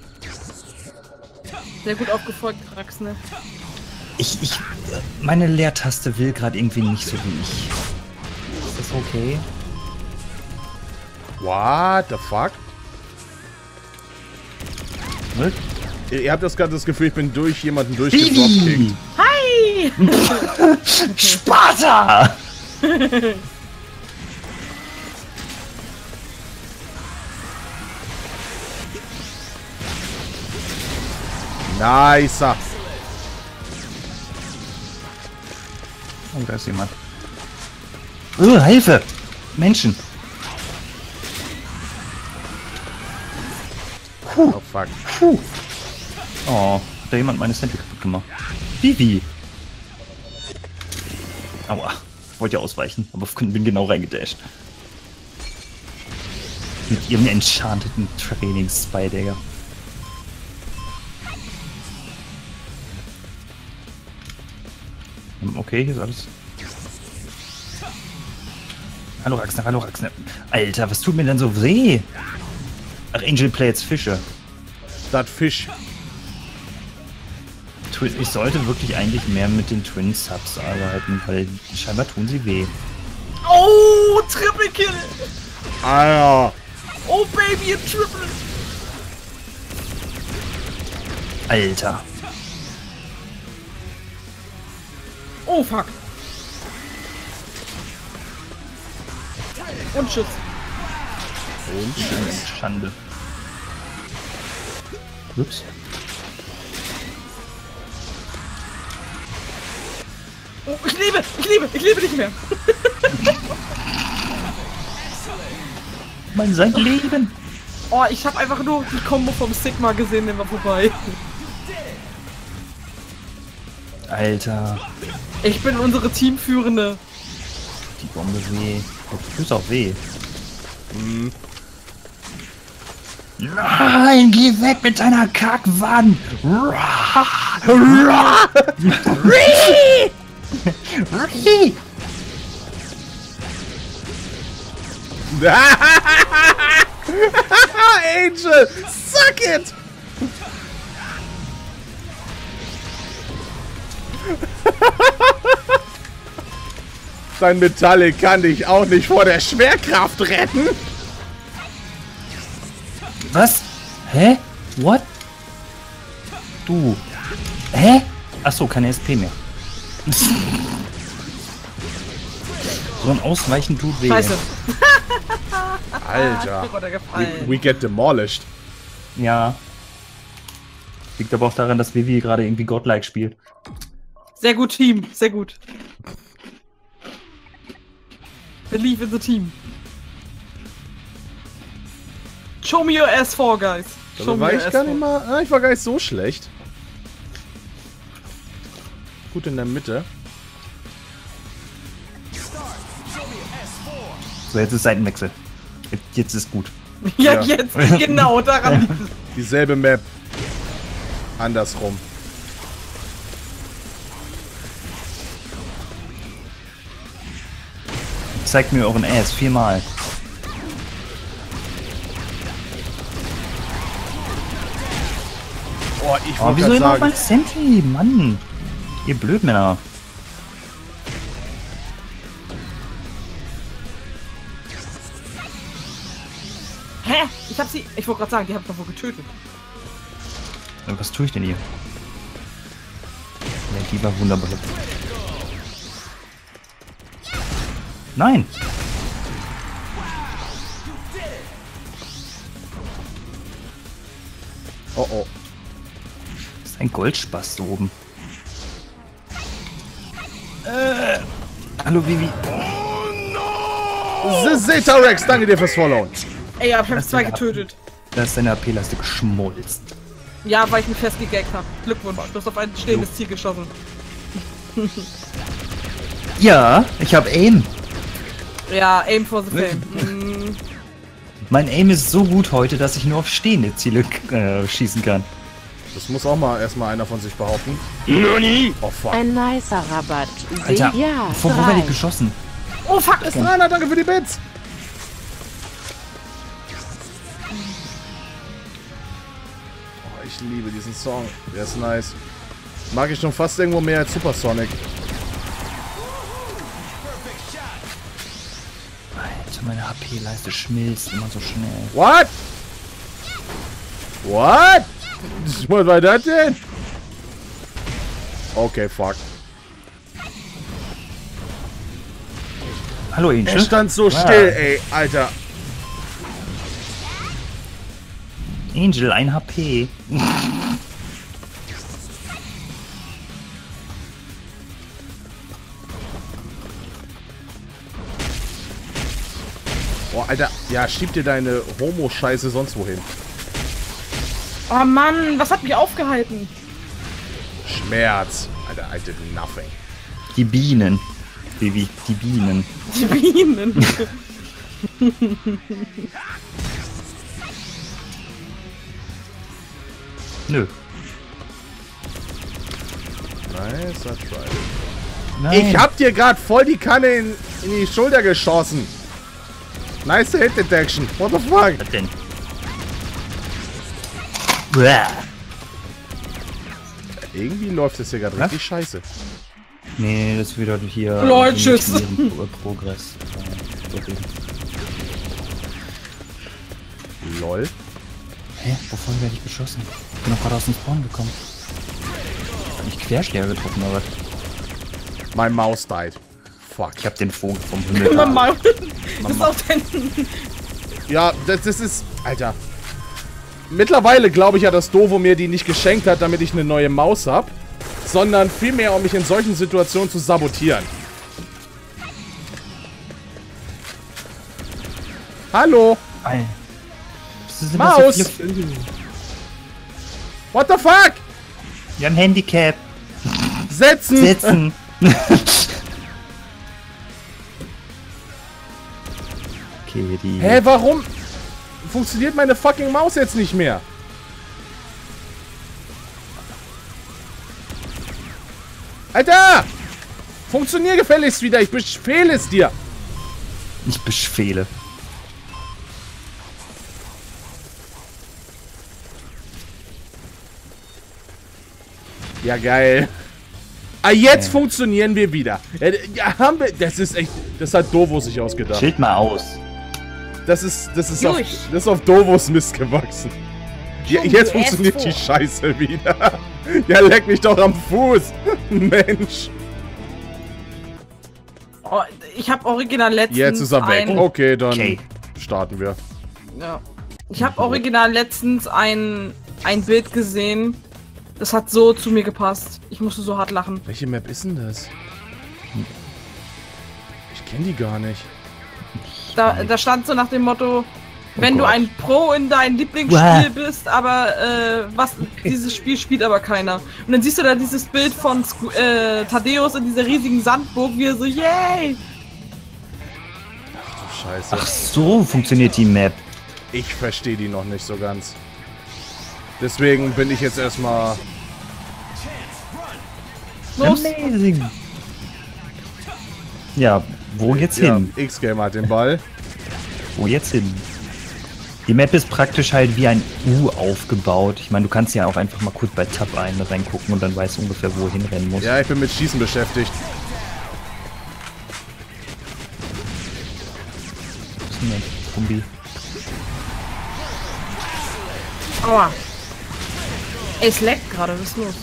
Sehr gut aufgefolgt, Rax, ne? ich, ich, meine Leertaste will gerade irgendwie nicht so wie ich. Ist das okay? What the fuck? Was? Ihr, ihr habt das gerade das Gefühl, ich bin durch jemanden durchgedropkickt. Hi! Sparta! Nicer. Oh, da ist jemand. Oh, Hilfe! Menschen! Oh fuck. Puh. Oh, hat da jemand meine Sandwich kaputt gemacht? Vivi! Aua. Wollte ja ausweichen, aber bin genau reingedasht. Mit ihrem enchanteten Trainings-Spy, Digga. Okay, hier ist alles. Hallo Raxner, hallo Raxner. Alter, was tut mir denn so weh? Ach, Angel Play jetzt Fische. Das Fisch. Ich sollte wirklich eigentlich mehr mit den Twin Subs arbeiten, weil scheinbar tun sie weh. Oh, Triple Kill! Alter. Oh, Baby, ein Triple! Alter. Oh, fuck. Und Schutz. Und Scheiß. Schande. Ups. Oh, ich lebe! Ich lebe! Ich lebe nicht mehr! Mein sein Leben! Oh, ich habe einfach nur die Combo vom Sigma gesehen, der war vorbei. Alter. Ich bin unsere Teamführende. Die Bombe weh. Du tust auch weh. Hm. Nein, geh weg mit deiner Kackwand! Angel, suck it! Dein Metallic kann dich auch nicht vor der Schwerkraft retten. Was? Hä? What? Du. Hä? Achso, keine S P mehr. So ein Ausweichen tut weh. Scheiße. Alter. We, We we get demolished. Ja. Liegt aber auch daran, dass Vivi gerade irgendwie Godlike spielt. Sehr gut, Team. Sehr gut. Believe in the team. Show me your S four, guys. Show Also me war your ich S gar four. nicht mal. Ah, ich war gar nicht so schlecht. Gut in der Mitte. So, jetzt ist Seitenwechsel. Jetzt, jetzt ist gut. Ja, Ja. jetzt, genau, daran liegt es. Dieselbe Map. Andersrum. Zeigt mir euren Ass viermal. Oh, ich Oh, wollte wieso gerade immer sagen. mal Sentry? Mann. Ihr Blödmänner. Hä? Ich hab sie. Ich wollte gerade sagen, die hab ich doch wohl getötet. Was tue ich denn hier? Ja, die war wunderbar. Nein! Oh oh. Das ist ein Goldspaß so oben. Äh, hallo Vivi. Zeta Rex, danke dir fürs Followen. Ey, ja, ich hab Was zwei denn ab? getötet. Da ist deine A P-Leiste geschmolzen. Ja, weil ich mich festgegaggt hab. Glückwunsch, du hast auf ein stehendes Ziel geschossen. Ja, ich habe Aim. Ja, aim for the fame. Mm. Mein Aim ist so gut heute, dass ich nur auf stehende Ziele äh, schießen kann. Das muss auch mal erstmal einer von sich behaupten. Oh fuck. Ein nicer Rabatt. Alter, Ja, von wo werde ich drei. geschossen? Oh fuck! Estrana, danke für die Bits. Oh, ich liebe diesen Song. Der ist nice. Mag ich schon fast irgendwo mehr als Supersonic. Alter, meine H P-Leiste schmilzt immer so schnell. What? What? Was war das denn? Okay, fuck. Hallo Er Angel. stand so still, ey, Alter. Angel, ein H P. Oh, Alter. Ja, schieb dir deine Homo-Scheiße sonst wohin. Oh Mann, was hat mich aufgehalten? Schmerz. Alter, I did nothing. Die Bienen. Vivi, die Bienen. Die Bienen. Nö. Nice, that's right. Nein. Ich hab dir gerade voll die Kanne in, in die Schulter geschossen. Nice Hit Detection. What the fuck? Was denn? Bäh. Irgendwie läuft das hier gerade richtig scheiße. Nee, das ist wieder hier. Lol, tschüss. Pro Progress. Ja, okay. Lol. Hä? Wovon werde ich beschossen? Ich bin doch gerade aus dem Spawn gekommen. Hab ich Querschläger getroffen, oder was? Mein Maus died. Fuck. Ich hab den Vogel vom Himmel. Mama. Das ist auch dein... Ja, das, das ist... Alter. Mittlerweile glaube ich ja, dass Dovo mir die nicht geschenkt hat, damit ich eine neue Maus habe. Sondern vielmehr, um mich in solchen Situationen zu sabotieren. Hallo? Ei. Das ist immer Maus! so viele Vögel. What the fuck? Wir haben Handicap. Setzen! Setzen. Okay, die... Hä, warum funktioniert meine fucking Maus jetzt nicht mehr? Alter! Funktionier gefälligst wieder, ich befehle es dir. Ich befehle. Ja, geil. Ah, jetzt Ja. funktionieren wir wieder. Ja, ja, haben wir... Das ist echt... Das hat Dovo sich ausgedacht. Schild mal aus. Das ist... Das ist auf, Durch. das ist auf Dovos Mist gewachsen. Ja, Schon jetzt du funktioniert erst die vor. Scheiße wieder. Ja, leck mich doch am Fuß. Mensch. Oh, ich habe original letztens Jetzt ist er weg. ein... Okay, dann Okay. starten wir. Ja. Ich habe original letztens ein, ein Bild gesehen. Das hat so zu mir gepasst. Ich musste so hart lachen. Welche Map ist denn das? Ich kenne die gar nicht. Da, da stand so nach dem Motto, wenn du Gott. ein Pro in deinem Lieblingsspiel Uah. bist, aber äh, was dieses Spiel spielt aber keiner. Und dann siehst du da dieses Bild von Squ äh, Thaddeus in dieser riesigen Sandburg, wie er so, yay! Du Scheiße. Ach so, funktioniert die Map. Ich verstehe die noch nicht so ganz. Deswegen bin ich jetzt erstmal... Los! Amazing. Ja, wo jetzt Ja, hin? X-Game hat den Ball. Wo jetzt hin? Die Map ist praktisch halt wie ein U aufgebaut. Ich meine, du kannst ja auch einfach mal kurz bei Tab ein reingucken und dann weißt du ungefähr, wo hinrennen musst. Ja, ich bin mit Schießen beschäftigt. Was ist denn das? Kumbi. Aua! Ey, es leckt gerade, was ist los?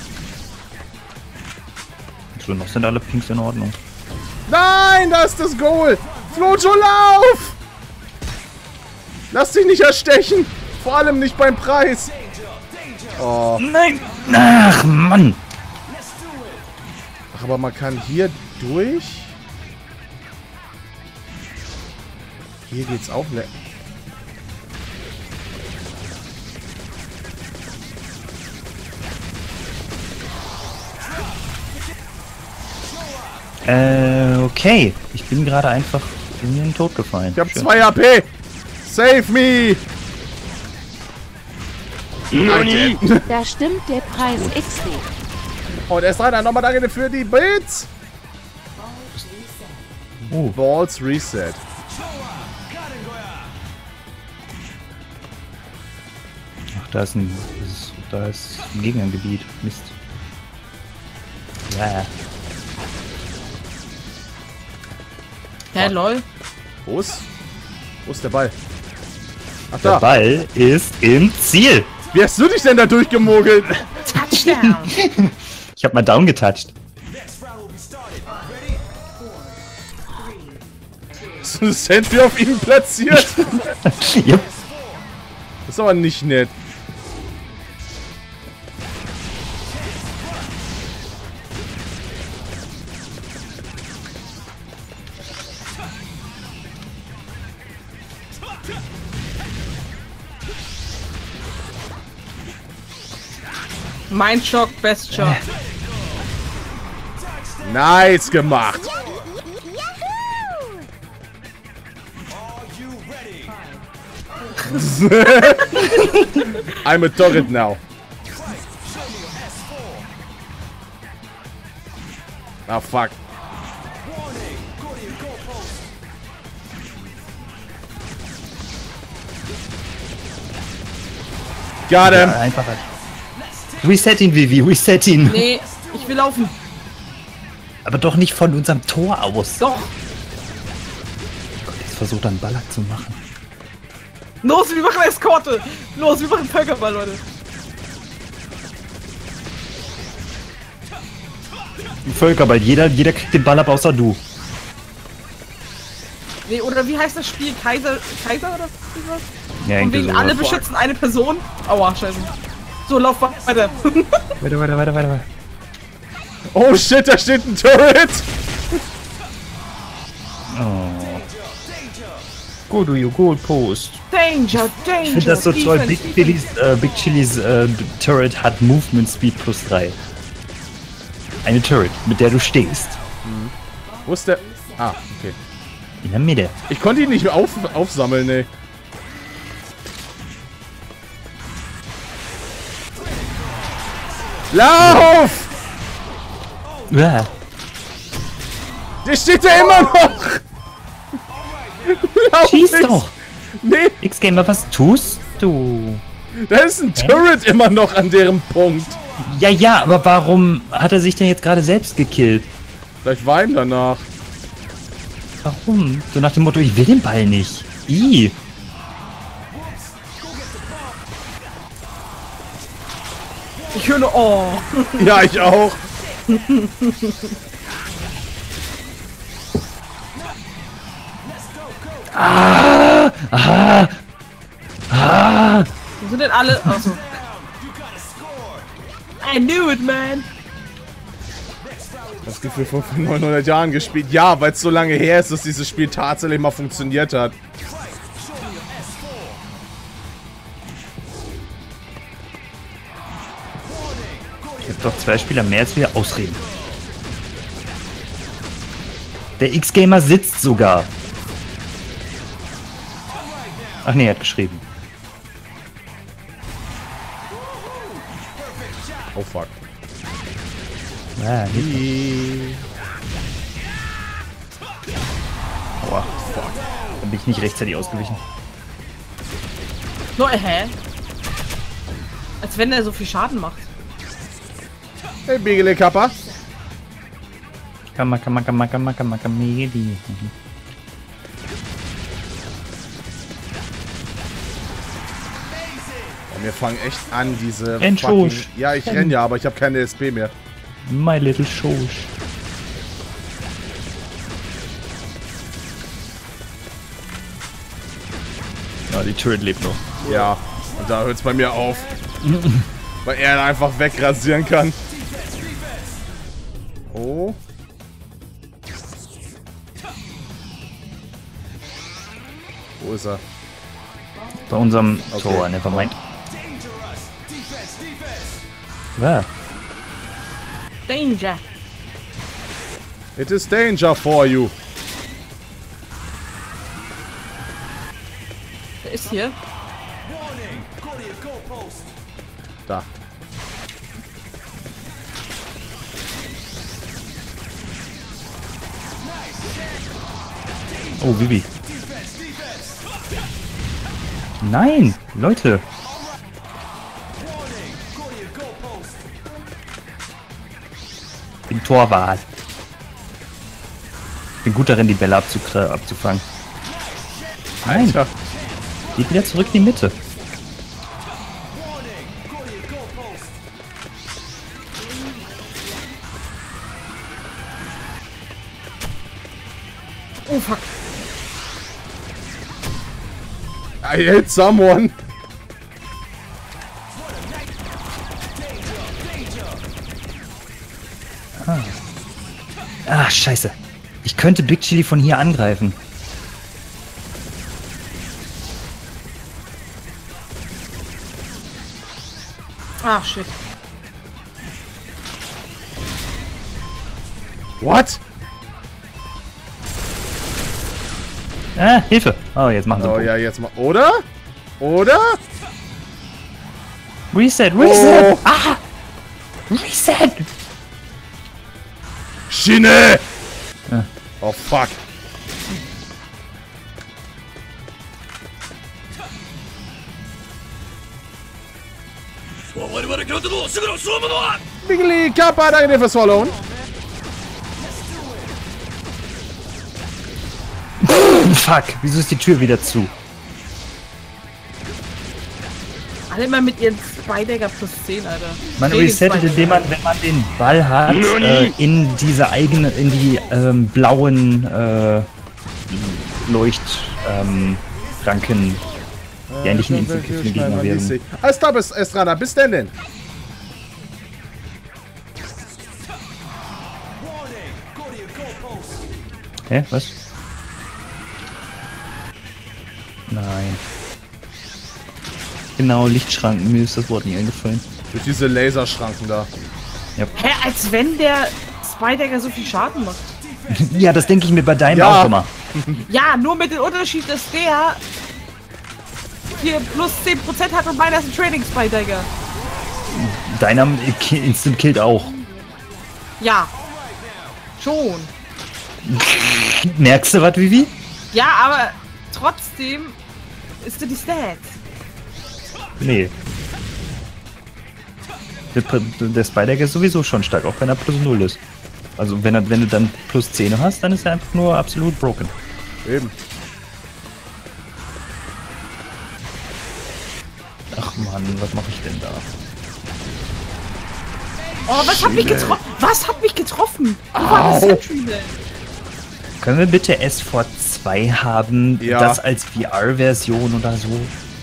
So, noch sind alle Pinks in Ordnung. Nein, da ist das Goal. Flojo, lauf! Lass dich nicht erstechen. Vor allem nicht beim Preis. Oh. Nein! Ach, Mann! Ach, aber man kann hier durch. Hier geht's auch le... Äh, okay. Ich bin gerade einfach in den Tod gefallen. Ich hab Schön. zwei H P. Save me. Alter. Da stimmt der Preis X D. Und erst rein, nochmal danke für die Bits. Oh. Balls Reset. Ach, da ist ein, das ist, da ist ein Gegnergebiet. Mist. Ja. Hä, lol? Wo ist? Wo ist der Ball? Ach Der da. Ball ist im Ziel. Wie hast du dich denn da durchgemogelt? Touchdown! Ich hab mal down getoucht. Hast du eine Sentry auf ihn platziert? Yep. Das ist aber nicht nett. Mind Shock, Best Shot. Nice gemacht. I'm a turret now. Ah, fuck. Got him. Ja, einfach halt. Reset ihn, Vivi, reset ihn. Nee, ich will laufen. Aber doch nicht von unserem Tor aus. Doch. Gott, jetzt versucht er einen Baller zu machen. Los, wir machen Eskorte. Los, wir machen Völkerball, Leute. Ein Völkerball, jeder, jeder kriegt den Ball ab, außer du. Nee, oder wie heißt das Spiel? Kaiser, Kaiser oder was? Ja, Und wegen sowas. alle beschützen eine Person. Aua, scheiße. So, lauf weiter. Weiter, weiter, weiter, weiter. Oh shit, da steht ein Turret. Oh. Go do you goal post. Danger, Danger. Ich finde das so toll. Defense, Big Chili's, äh, Big Chili's äh, Turret hat Movement Speed plus drei. Eine Turret, mit der du stehst. Mhm. Wo ist der? Ah, okay. In der Mitte. Ich konnte ihn nicht mehr auf, aufsammeln, ey. Lauf! Ja. Der steht da immer noch! Lauf Schieß nicht. doch! Nee, X-Gamer, was tust du? da ist ein Turret immer noch an deren Punkt. Ja, ja, aber warum hat er sich denn jetzt gerade selbst gekillt? Vielleicht war ihm danach. Warum? So nach dem Motto, ich will den Ball nicht. Ih. Ich höre nur, oh. Ja, ich auch. Ah! Ah! Ah! Wo sind denn alle? Achso. I knew it, man. Das Gefühl von neunhundert Jahren gespielt. Ja, weil es so lange her ist, dass dieses Spiel tatsächlich mal funktioniert hat. Ich hab doch zwei Spieler mehr als wir ausreden. Der X-Gamer sitzt sogar. Ach nee, er hat geschrieben. Oh fuck. Ah, nee. Aua, fuck. Dann bin ich nicht rechtzeitig ausgewichen. No, hä? Als wenn er so viel Schaden macht. Hey, Bigele Kappa. Kamma, kamma, kamma, kamma, kamma, kamedi. Wir fangen echt an, diese Entschusch. fucking... Ja, ich renn ja, aber ich habe keine S P mehr. My little Schosch. Ja, die Turret lebt noch. Ja, und da hört's bei mir auf. Weil er einfach wegrasieren kann. Oh. Wo ist er? Bei unserem Okay. Tor, nevermind. Ja. Danger. It is danger for you. Der ist hier. Da. Oh, Vivi. Nein, Leute. Bin Torwart. Bin gut darin, die Bälle abzukr- abzufangen. Nein, Alter. geht wieder zurück in die Mitte. Oh fuck. I hit someone. Ah, scheiße. Ich könnte Big Chili von hier angreifen. Ah, shit. What? Ah, Hilfe. Oh, jetzt machen sie Oh einen ja, jetzt mal. Oder? Oder? Reset, Reset. Oh. Ah! Reset! Schiene! Ja. Oh fuck. Wiggly Kappa, danke dir fürs Followen. Fuck, wieso ist die Tür wieder zu? Alle immer mit ihren Spider plus zehn, Alter. Man Training resettet, Spider. indem man, wenn man den Ball hat, äh, in diese eigene, in die ähm, blauen äh, Leucht ähm, Ranken, die eigentlich ein ineffektiver Gegner wären. Alles klar, bis Estrada. Bis denn denn? Hä? Was? Nein. Genau, Lichtschranken, mir ist das Wort nicht eingefallen. Durch diese Laserschranken da. Ja, Hä, als wenn der Spider so viel Schaden macht. ja das denke ich mir bei deinem Ja. auch immer. Ja, nur mit dem Unterschied, dass der hier plus zehn Prozent hat und meiner ist ein Training Spider. Deiner ki- Instant killt auch. Ja. Schon. Merkst du was, Vivi? Ja, aber trotzdem ist du die Stats. Nee. Der, der Spider ist sowieso schon stark, auch wenn er plus null ist. Also wenn, er, wenn du dann plus zehn hast, dann ist er einfach nur absolut broken. Eben. Ach man, was mache ich denn da? Oh, was hat mich getroffen? Was hat mich getroffen? Wo war das Sentry denn? Können wir bitte S V zwei haben, Ja. das als V R-Version oder so?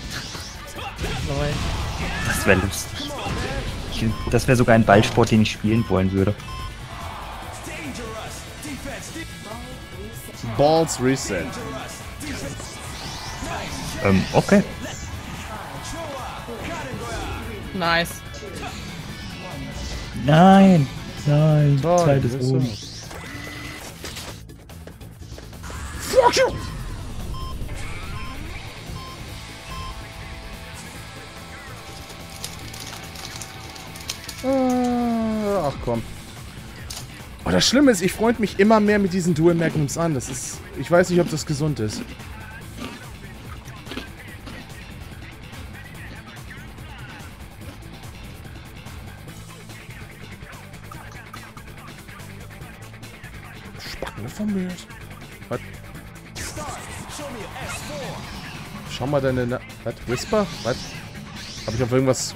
Das wäre lustig. Ich, das wäre sogar ein Ballsport, den ich spielen wollen würde. Balls Reset. Ähm, okay. Nice. Nein, nein, Toll, Zeit ist ist so. um. Fuck you! Ah, Ach komm. Oh, das Schlimme ist, ich freue mich immer mehr mit diesen Dual Magnums an. Das ist. Ich weiß nicht, ob das gesund ist. Spacken vermehrt. Was? Schau mal deine. Na Was? Whisper? Was? Hab ich auf irgendwas.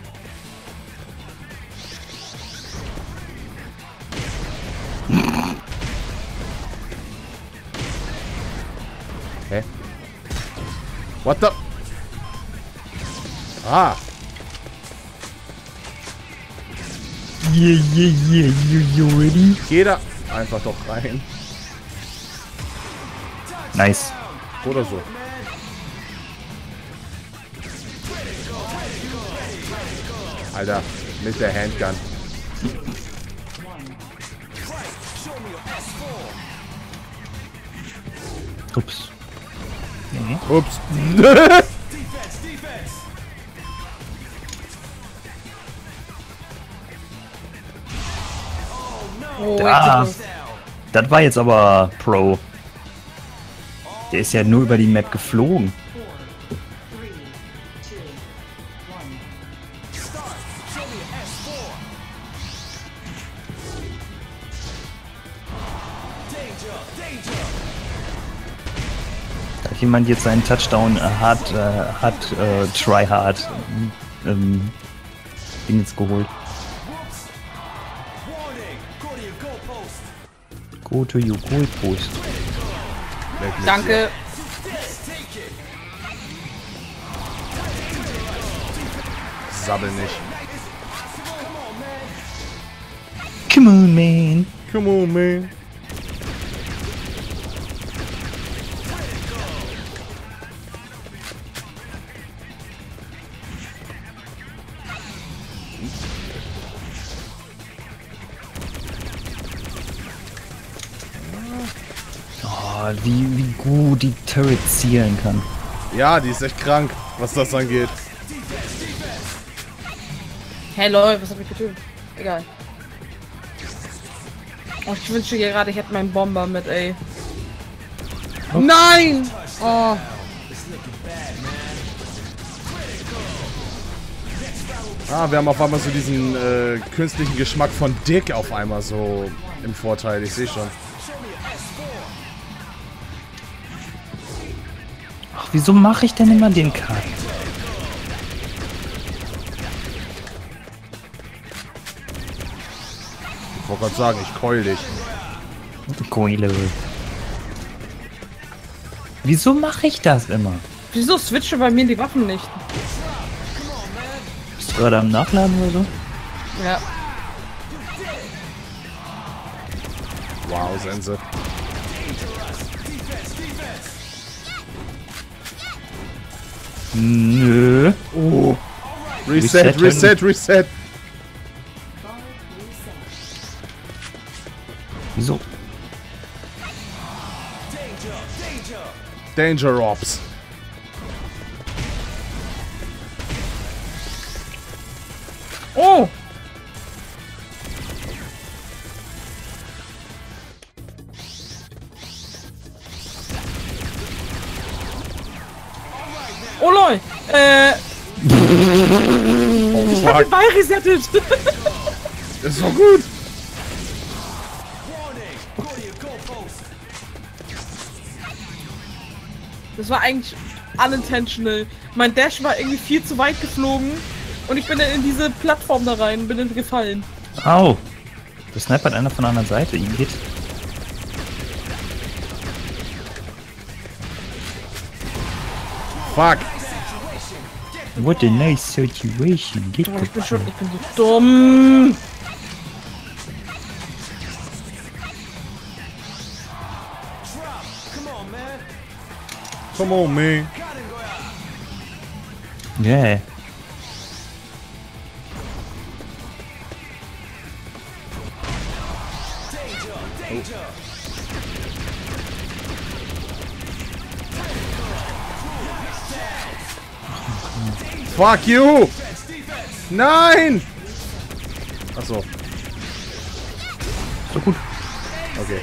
Hä? What the? Ah! Yeah, yeah, yeah, you, you ready? Geh da einfach doch rein. Nice. Oder so. Alter, mit der Handgun. Ups. Ups. Oh, Da. richtig. Das war jetzt aber Pro. Der ist ja nur über die Map geflogen. Da hat jemand jetzt seinen Touchdown äh, hart, äh, hart, äh, try hard ähm, Ding jetzt geholt. Go to your goal post. Danke. Sabbel nicht. Come on, man. Come on, man. Oh, wie, wie gut die Turret zielen kann. Ja, die ist echt krank, was das angeht. Hey Leute, was hab ich getötet? Egal. Oh, ich wünsche gerade, ich hätte meinen Bomber mit, ey. Oh. Nein! Oh. Ah, wir haben auf einmal so diesen äh, künstlichen Geschmack von Dick auf einmal so im Vorteil. Ich sehe schon. Ach, wieso mache ich denn immer den Cut? Ich wollte gerade sagen, ich keul dich. Du Keule. Wieso mache ich das immer? Wieso switche bei mir die Waffen nicht? Bist du gerade am Nachladen oder so? Ja. Wow, Sense. Nö. Oh. Reset, Resetten. reset, reset. Wieso? Danger Ops. Oh! Oh lol! Äh. Oh, Ich hab fuck. den Ball resettet! Das ist doch gut. Das war eigentlich unintentional. Mein Dash war irgendwie viel zu weit geflogen und ich bin dann in diese Plattform da rein, bin dann gefallen. Au! Das snipert einer von der anderen Seite, Igitt. Fuck. What a nice situation. Geht Oh, ich bin schon, ich bin so dumm. Come on, man. Yeah. Fuck you. Nein. Ach so. So gut. Okay.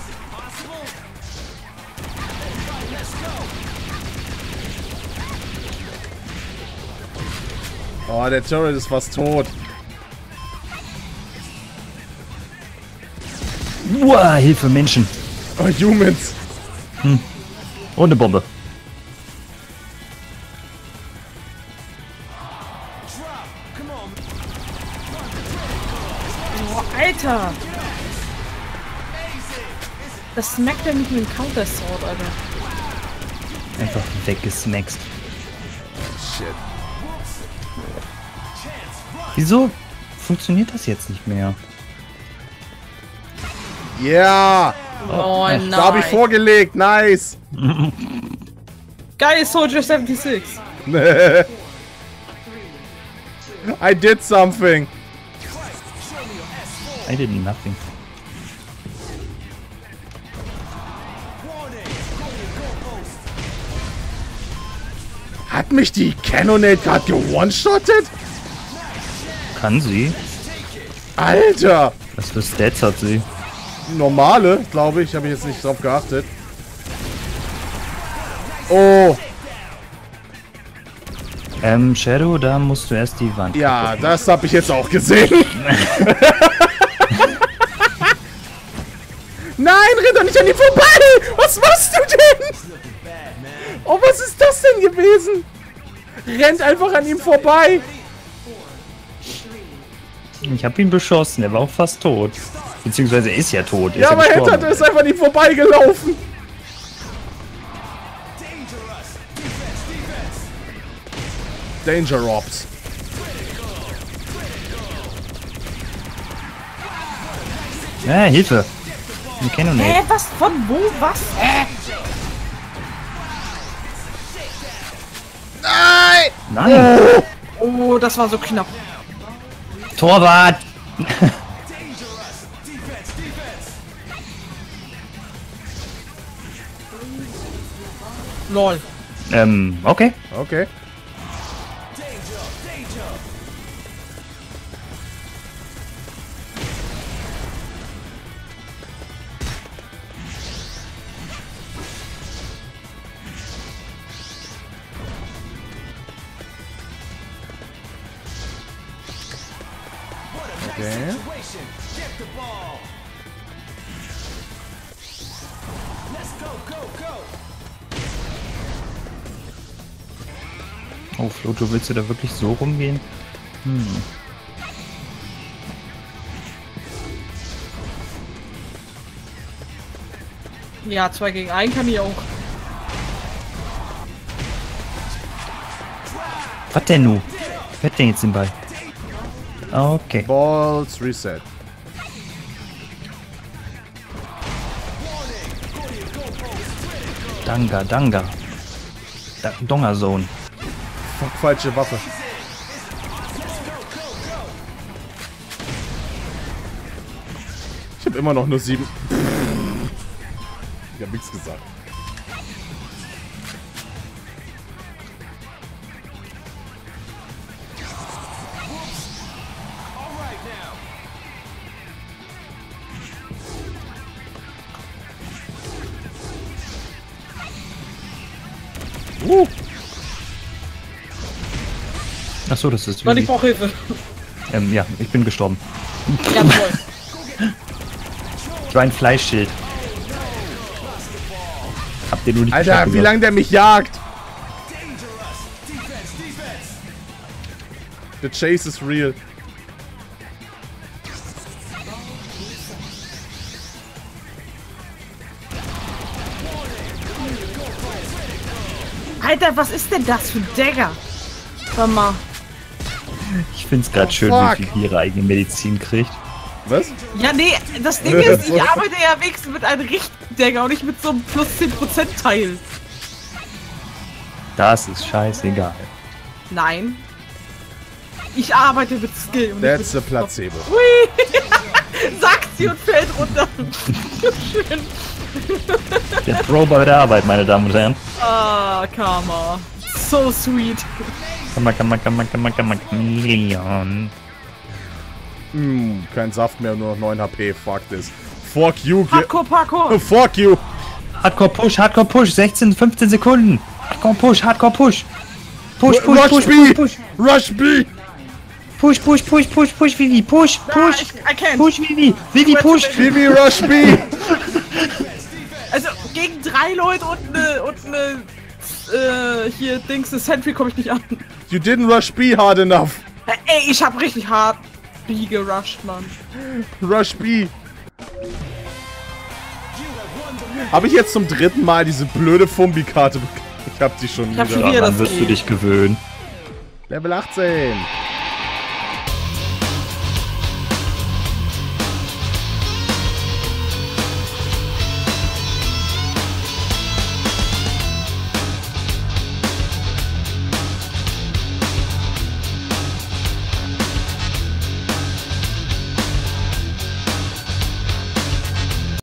Oh, der Turret ist fast tot. Uah, Hilfe, Menschen. Oh, Humans. Und eine Bombe. Oh, Alter! Das smackt er nicht mit dem Counter-Sword, Alter. Einfach weggesnackst. Shit. Wieso funktioniert das jetzt nicht mehr? Ja. Oh, nein. Da habe ich vorgelegt. Nice. Geil, Soldier sechsundsiebzig. I did something. I did nothing. Hat mich die Cannonade gerade ge-one-shottet? Kann sie? Alter. Was für Stats hat sie? Normale, glaube ich. Habe ich jetzt nicht drauf geachtet. Oh. Ähm, Shadow, da musst du erst die Wand. Ja, das habe ich jetzt auch gesehen. Nein, renn doch nicht an ihm vorbei! Was machst du denn? Oh, was ist das denn gewesen? Rennt einfach an ihm vorbei. Ich habe ihn beschossen, er war auch fast tot. Beziehungsweise er ist ja tot. Er Ja, ist aber gestorben. Headhunter ist einfach an ihm vorbeigelaufen. Danger Ops. Ja, Hilfe. Die Cannonade. Hä, was? Von wo? Was? Hä? Nein! Nein! Oh, das war so knapp. Torwart! Lol. ähm, okay. Okay. Okay. Oh, Floto, willst du da wirklich so rumgehen? Hm. Ja, zwei gegen einen kann ich auch. Was denn nu? Wer hat denn jetzt den Ball? Okay. Balls Reset. Danga, Danga. Da, Donga Zone. Fuck, falsche Waffe. Ich hab immer noch nur sieben. Ich hab nichts gesagt. Uh. Achso, das ist Mann, ich Willi. brauche Hilfe. Ähm, ja, ich bin gestorben. Jawohl. Ich war ein Fleischschild. Habt ihr nur nicht Alter, geschafft, wie oder? lange der mich jagt! The chase is real. Alter, was ist denn das für ein Dagger? Warte mal. Ich find's gerade Oh, schön, fuck. wie viel ihre eigene Medizin kriegt. Was? Ja, nee, das Ding ist, ich arbeite ja wenigstens mit einem richtigen Dagger und nicht mit so einem plus zehn Prozent Teil. Das ist scheißegal. Nein. Ich arbeite mit Skill und That's nicht a placebo. mit... Hui! Sagt sie und fällt runter. Schön. Der Pro bei der Arbeit, meine Damen und Herren. Ah, Karma. So sweet. Kammer, kammer, kammer, kammer, kammer, Million. Hm, kein Saft mehr, nur noch neun H P. Fuck this. Fuck you. ge- Hardcore Parkour. Fuck you. Hardcore Push, Hardcore Push, sechzehn, fünfzehn Sekunden. Hardcore Push, Hardcore Push. Push, push, Rush push, B. push, push. Rush B. Push, push, push, push, push, Vivi, push, Ah, push. ich, I can't. Push, Vivi, Vivi, push. Vivi Rush B. Also gegen drei Leute und ne, und ne, äh, hier Dings, das Sentry komme ich nicht an. You didn't rush B hard enough. Ey, ich hab richtig hart B gerusht, Mann. Rush B. Habe ich jetzt zum dritten Mal diese blöde Fumbi-Karte bekommen? Ich hab die schon Ich hab wieder. schon wieder Daran das wirst du geht. dich gewöhnen. Level achtzehn.